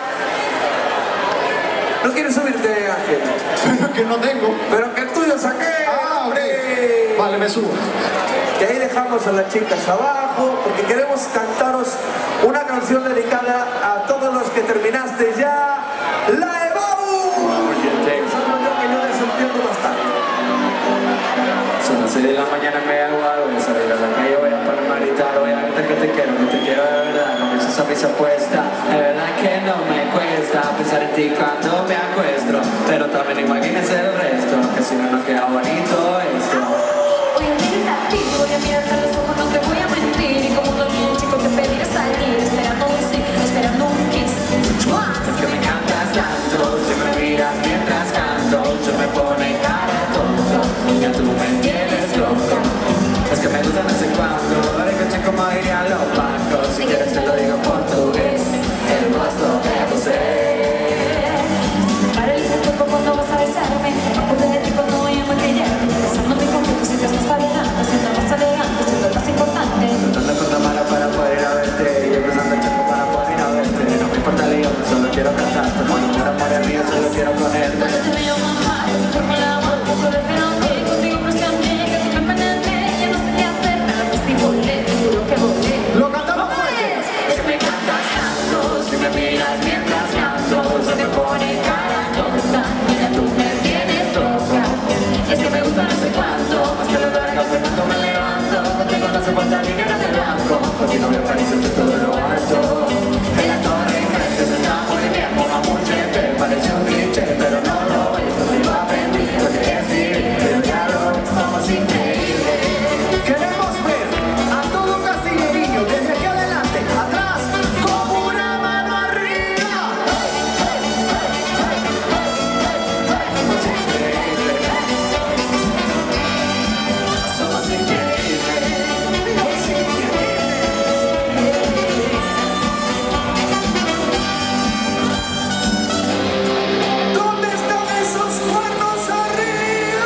¿No quieres subirte, Ángel?
Pero que no tengo.
Pero que el tuyo saqué.
Ah, hombre. Vale, me subo.
Y ahí dejamos a las chicas abajo, porque queremos cantaros una canción dedicada a todos los que terminaste ya. ¡La EBAU! Solo yo que no les entiendo bastante.
Son las 6 de la mañana, me hago algo, voy a salir a la calle, voy a palmar y tal, voy a gritar que te quiero de verdad, no me echas esa prisa puesta, de verdad que no me cuesta pensar en ti cuando me acuesto, pero también imagínese el resto, que si no nos queda bonito esto.
Voy a mirarte a ti, voy a mirarte a los ojos, no te voy a mentir. Y como dormir, chico, te pediré salir, esperando un sí, esperando un kiss.
Es que me encantas tanto, si me miras mientras canto, yo me pone cara tonto, ya tú me tienes loco. Es que me gusta no sé cuándo, ahora que chico como dirían los bancos, si quieres te lo digo en portugués, el rostro de você.
Para el cuerpo cuando vas a besarme, me acordé de ti cuando voy a maquillarme, besándome con tus sientes más elegante, siendo más elegante, siendo el más importante.
Tratando con la mano para poder ir a verte, y yo pensando en chaco para poder ir a verte. No me importa el lío, solo quiero cantarte, cuando un amor es mío, solo quiero ponerte.
Cuando te veo mamá, tu cuerpo la mano, solo espero que contigo presioné, que tú me penetré, ya no sé qué hacer, nada más te volé, te juro que volé.
Lo cantamos fuerte.
Es que me cantas tanto, si me miras mientras canto, se me pone cara tonta, ya tú me tienes loca. Es que me gusta no sé cuánto, más que lo largo que cuando me levanto, contigo no hace falta dinero de blanco,
Porque no me parece de todo lo alto. En la torre enfrente se está muy bien, como mucho te parece un cliché, pero no lo es, lo aprendí, lo que es vivir, pero claro, somos increíbles.
Queremos ver a todo Castillerillo desde aquí adelante, atrás, con una mano arriba.
Somos increíbles. Somos increíbles. Somos
¿Dónde están esos cuernos arriba?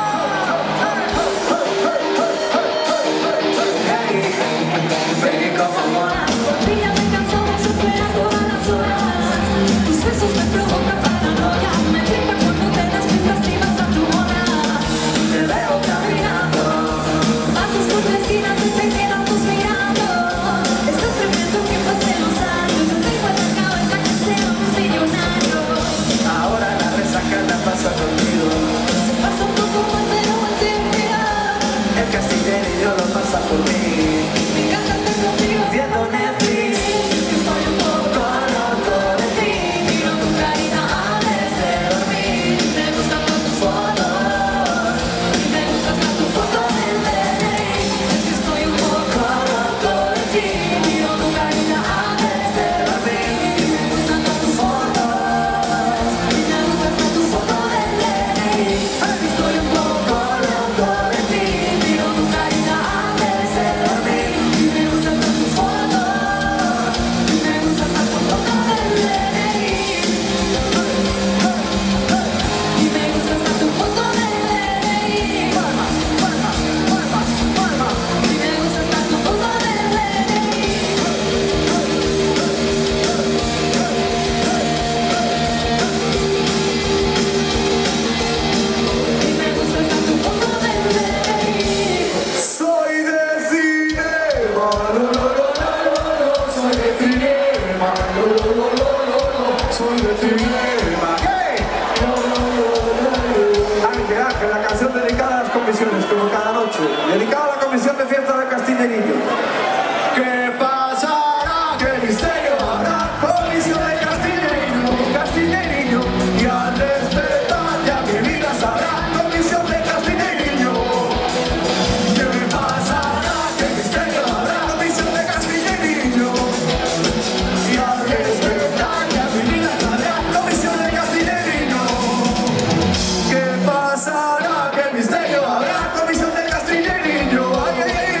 Baby, como mola.
mira me canso de superar todas las horas, tus besos me provocan paranoia, me tiembla cuando te despistas y vas a tu hora.
Te veo caminando.
Pasas por la esquina y te quedan tus mirando. Estás tremendo que pasen los años. Yo tengo en la cabeza que seamos millonarios.
Ahora la resaca la pasa conmigo.
Se pasa un poco más de lo más día.
El Castillerillo lo pasa por mí.
Me encanta estar contigo
Viendo Netflix.
Es que estoy un poco loco de ti. Miro tu carita antes de dormir. Me gustan tus fotos. Me gusta hasta tu foto del DNI. Es que estoy un poco loco de ti. Miro tu carita antes de dormir. Me gustan tus fotos. Me gusta hasta tu foto del DNI. Es que estoy un poco loco de ti. Miro tu carita antes de dormir. Me gusta hasta tus fotos. Me gusta hasta tu foto del DNI. Y me gusta hasta tu foto del DNI. Palmas, palmas, palmas, palmas. Y me gusta hasta tu foto del DNI. Y me gusta hasta tu foto del DNI.
Soy de cinema, lo, soy de cinema, lo, soy de cinema. ¿Qué? Ángel, la canción dedicada a las comisiones, como cada noche. Dedicada a la comisión de fiesta de Castillerillo. ¿Qué pasará? ¿Qué misterio habrá? Comisión de Castillerillo, Castillerillo. Y al despertar ya mi vida sabrá. Comisión de Castillerillo. ¿Qué pasará? ¿Qué misterio habrá? Comisión de Castillerillo. Y al despertar ya mi vida sabrá. Comisión de Castillerillo. ¿Qué pasará? ¿Qué misterio habrá? Comisión de Castillerillo. Ay, ay, ay.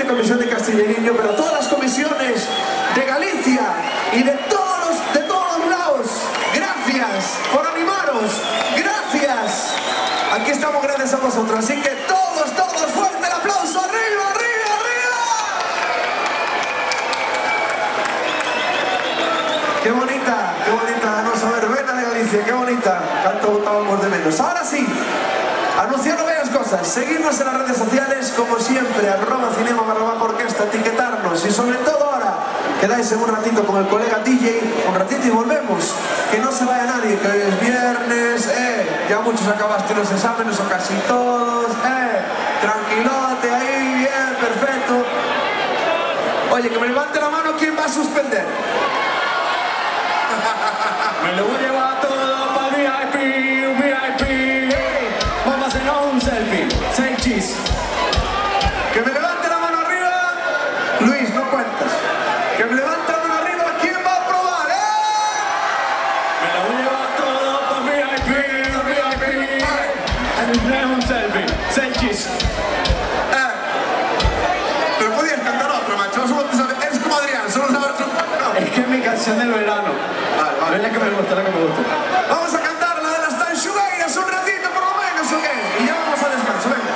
Comisión de Castelleriño, pero todas las comisiones de Galicia y de todos los lados. Gracias por animaros. Gracias. Aquí estamos gracias a vosotros. Así que todos, fuerte el aplauso. ¡Arriba, arriba, arriba! Qué bonita, no saber, verbena de Galicia, qué bonita. Tanto votábamos de menos. Ahora sí, anunciando varias cosas. Seguirnos en las redes sociales, como siempre, @cinema_orquesta, etiquetarnos y sobre todo ahora, quedáis en un ratito con el colega DJ, un ratito y volvemos. Que no se vaya nadie, que hoy es viernes, ya muchos acabaste los exámenes o casi todos, tranquilote ahí, bien, perfecto. Oye, que me levante la mano, ¿quién va a suspender?
Me lo voy a llevar todo para VIP. Vamos a hacer un selfie. 6 cheese.
Que me levante la mano arriba. Luis, no cuentas. Que me levante la mano arriba. ¿Quién va a probar?
Me lo voy a llevar todo para VIP. Un selfie. 6 cheese.
Pero podías cantar otra, macho. Solo te sabes. Eres como Adrián, solo sabes. No.
Es que es mi canción del verano.
Vale.
Es la que me gusta,
Vamos a cantar la de las Tanxugueiras un ratito por lo menos, ¿ok? Y ya vamos a descanso, venga.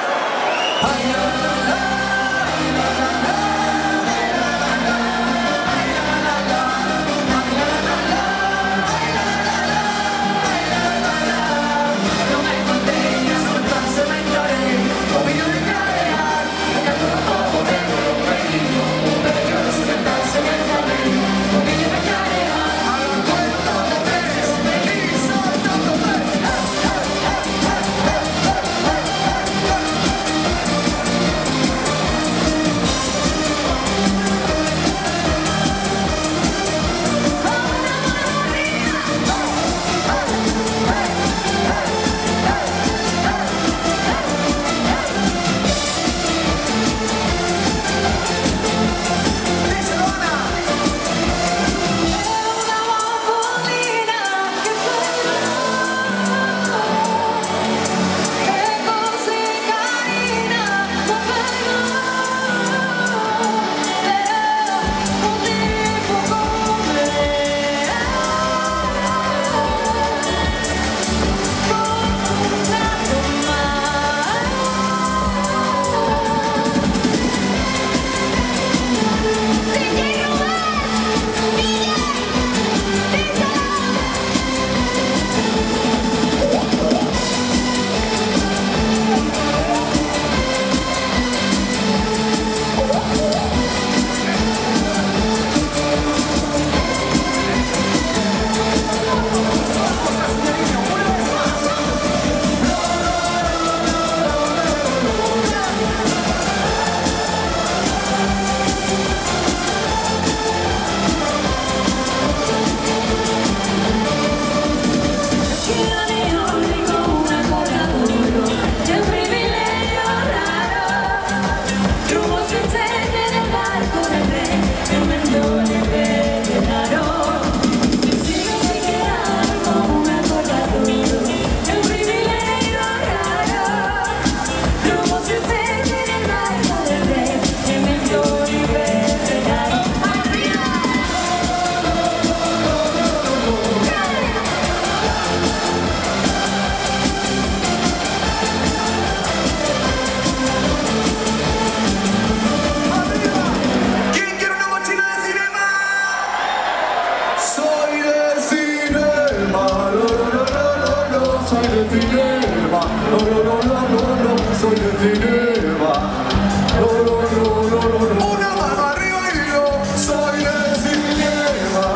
Una mano arriba y yo soy de cinema.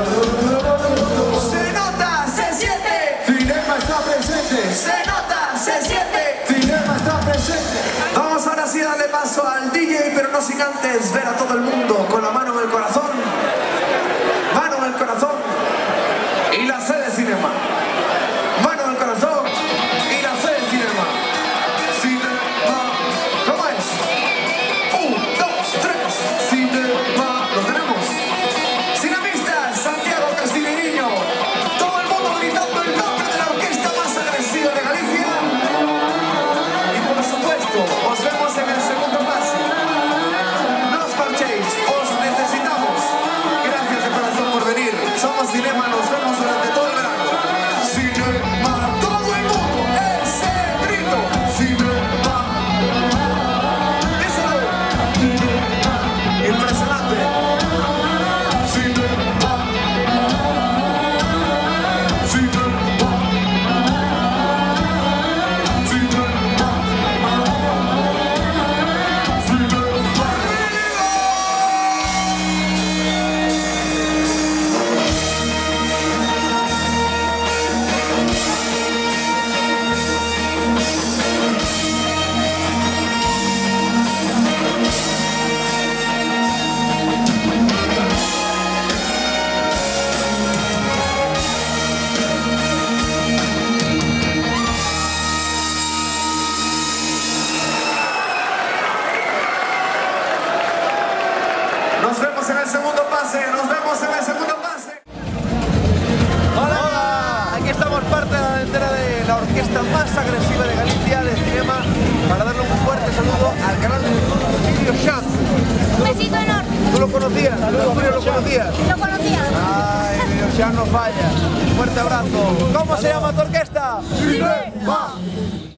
Se nota, se siente. Cinema está presente. Se nota, se siente. Cinema está presente. Vamos ahora sí a darle paso al DJ, pero no sin antes ver a todo el mundo con la mano en el corazón. Mano en el corazón. Y la C de cinema. Mano en el corazón. Y la C de cinema. ¿Cómo es? 1, 2, 3. Cinema. Lo tenemos. Cinemistas, Santiago Castelleriño. Todo el mundo gritando el nombre de la orquesta más agresiva de Galicia. Y por supuesto, os vemos en el segundo pase. Nos Nos vemos en el segundo pase. Nos vemos en el segundo pase.
Hola, aquí estamos parte de la delantera de la orquesta más agresiva de Galicia de cinema para darle un fuerte saludo al canal de Video Shack.
Un besito enorme.
¿Tú lo conocías? ¿Tú lo conocías?
Lo conocía.
Ay, Video Shack no falla. Un fuerte abrazo. ¿Cómo se llama tu orquesta?
Cinema.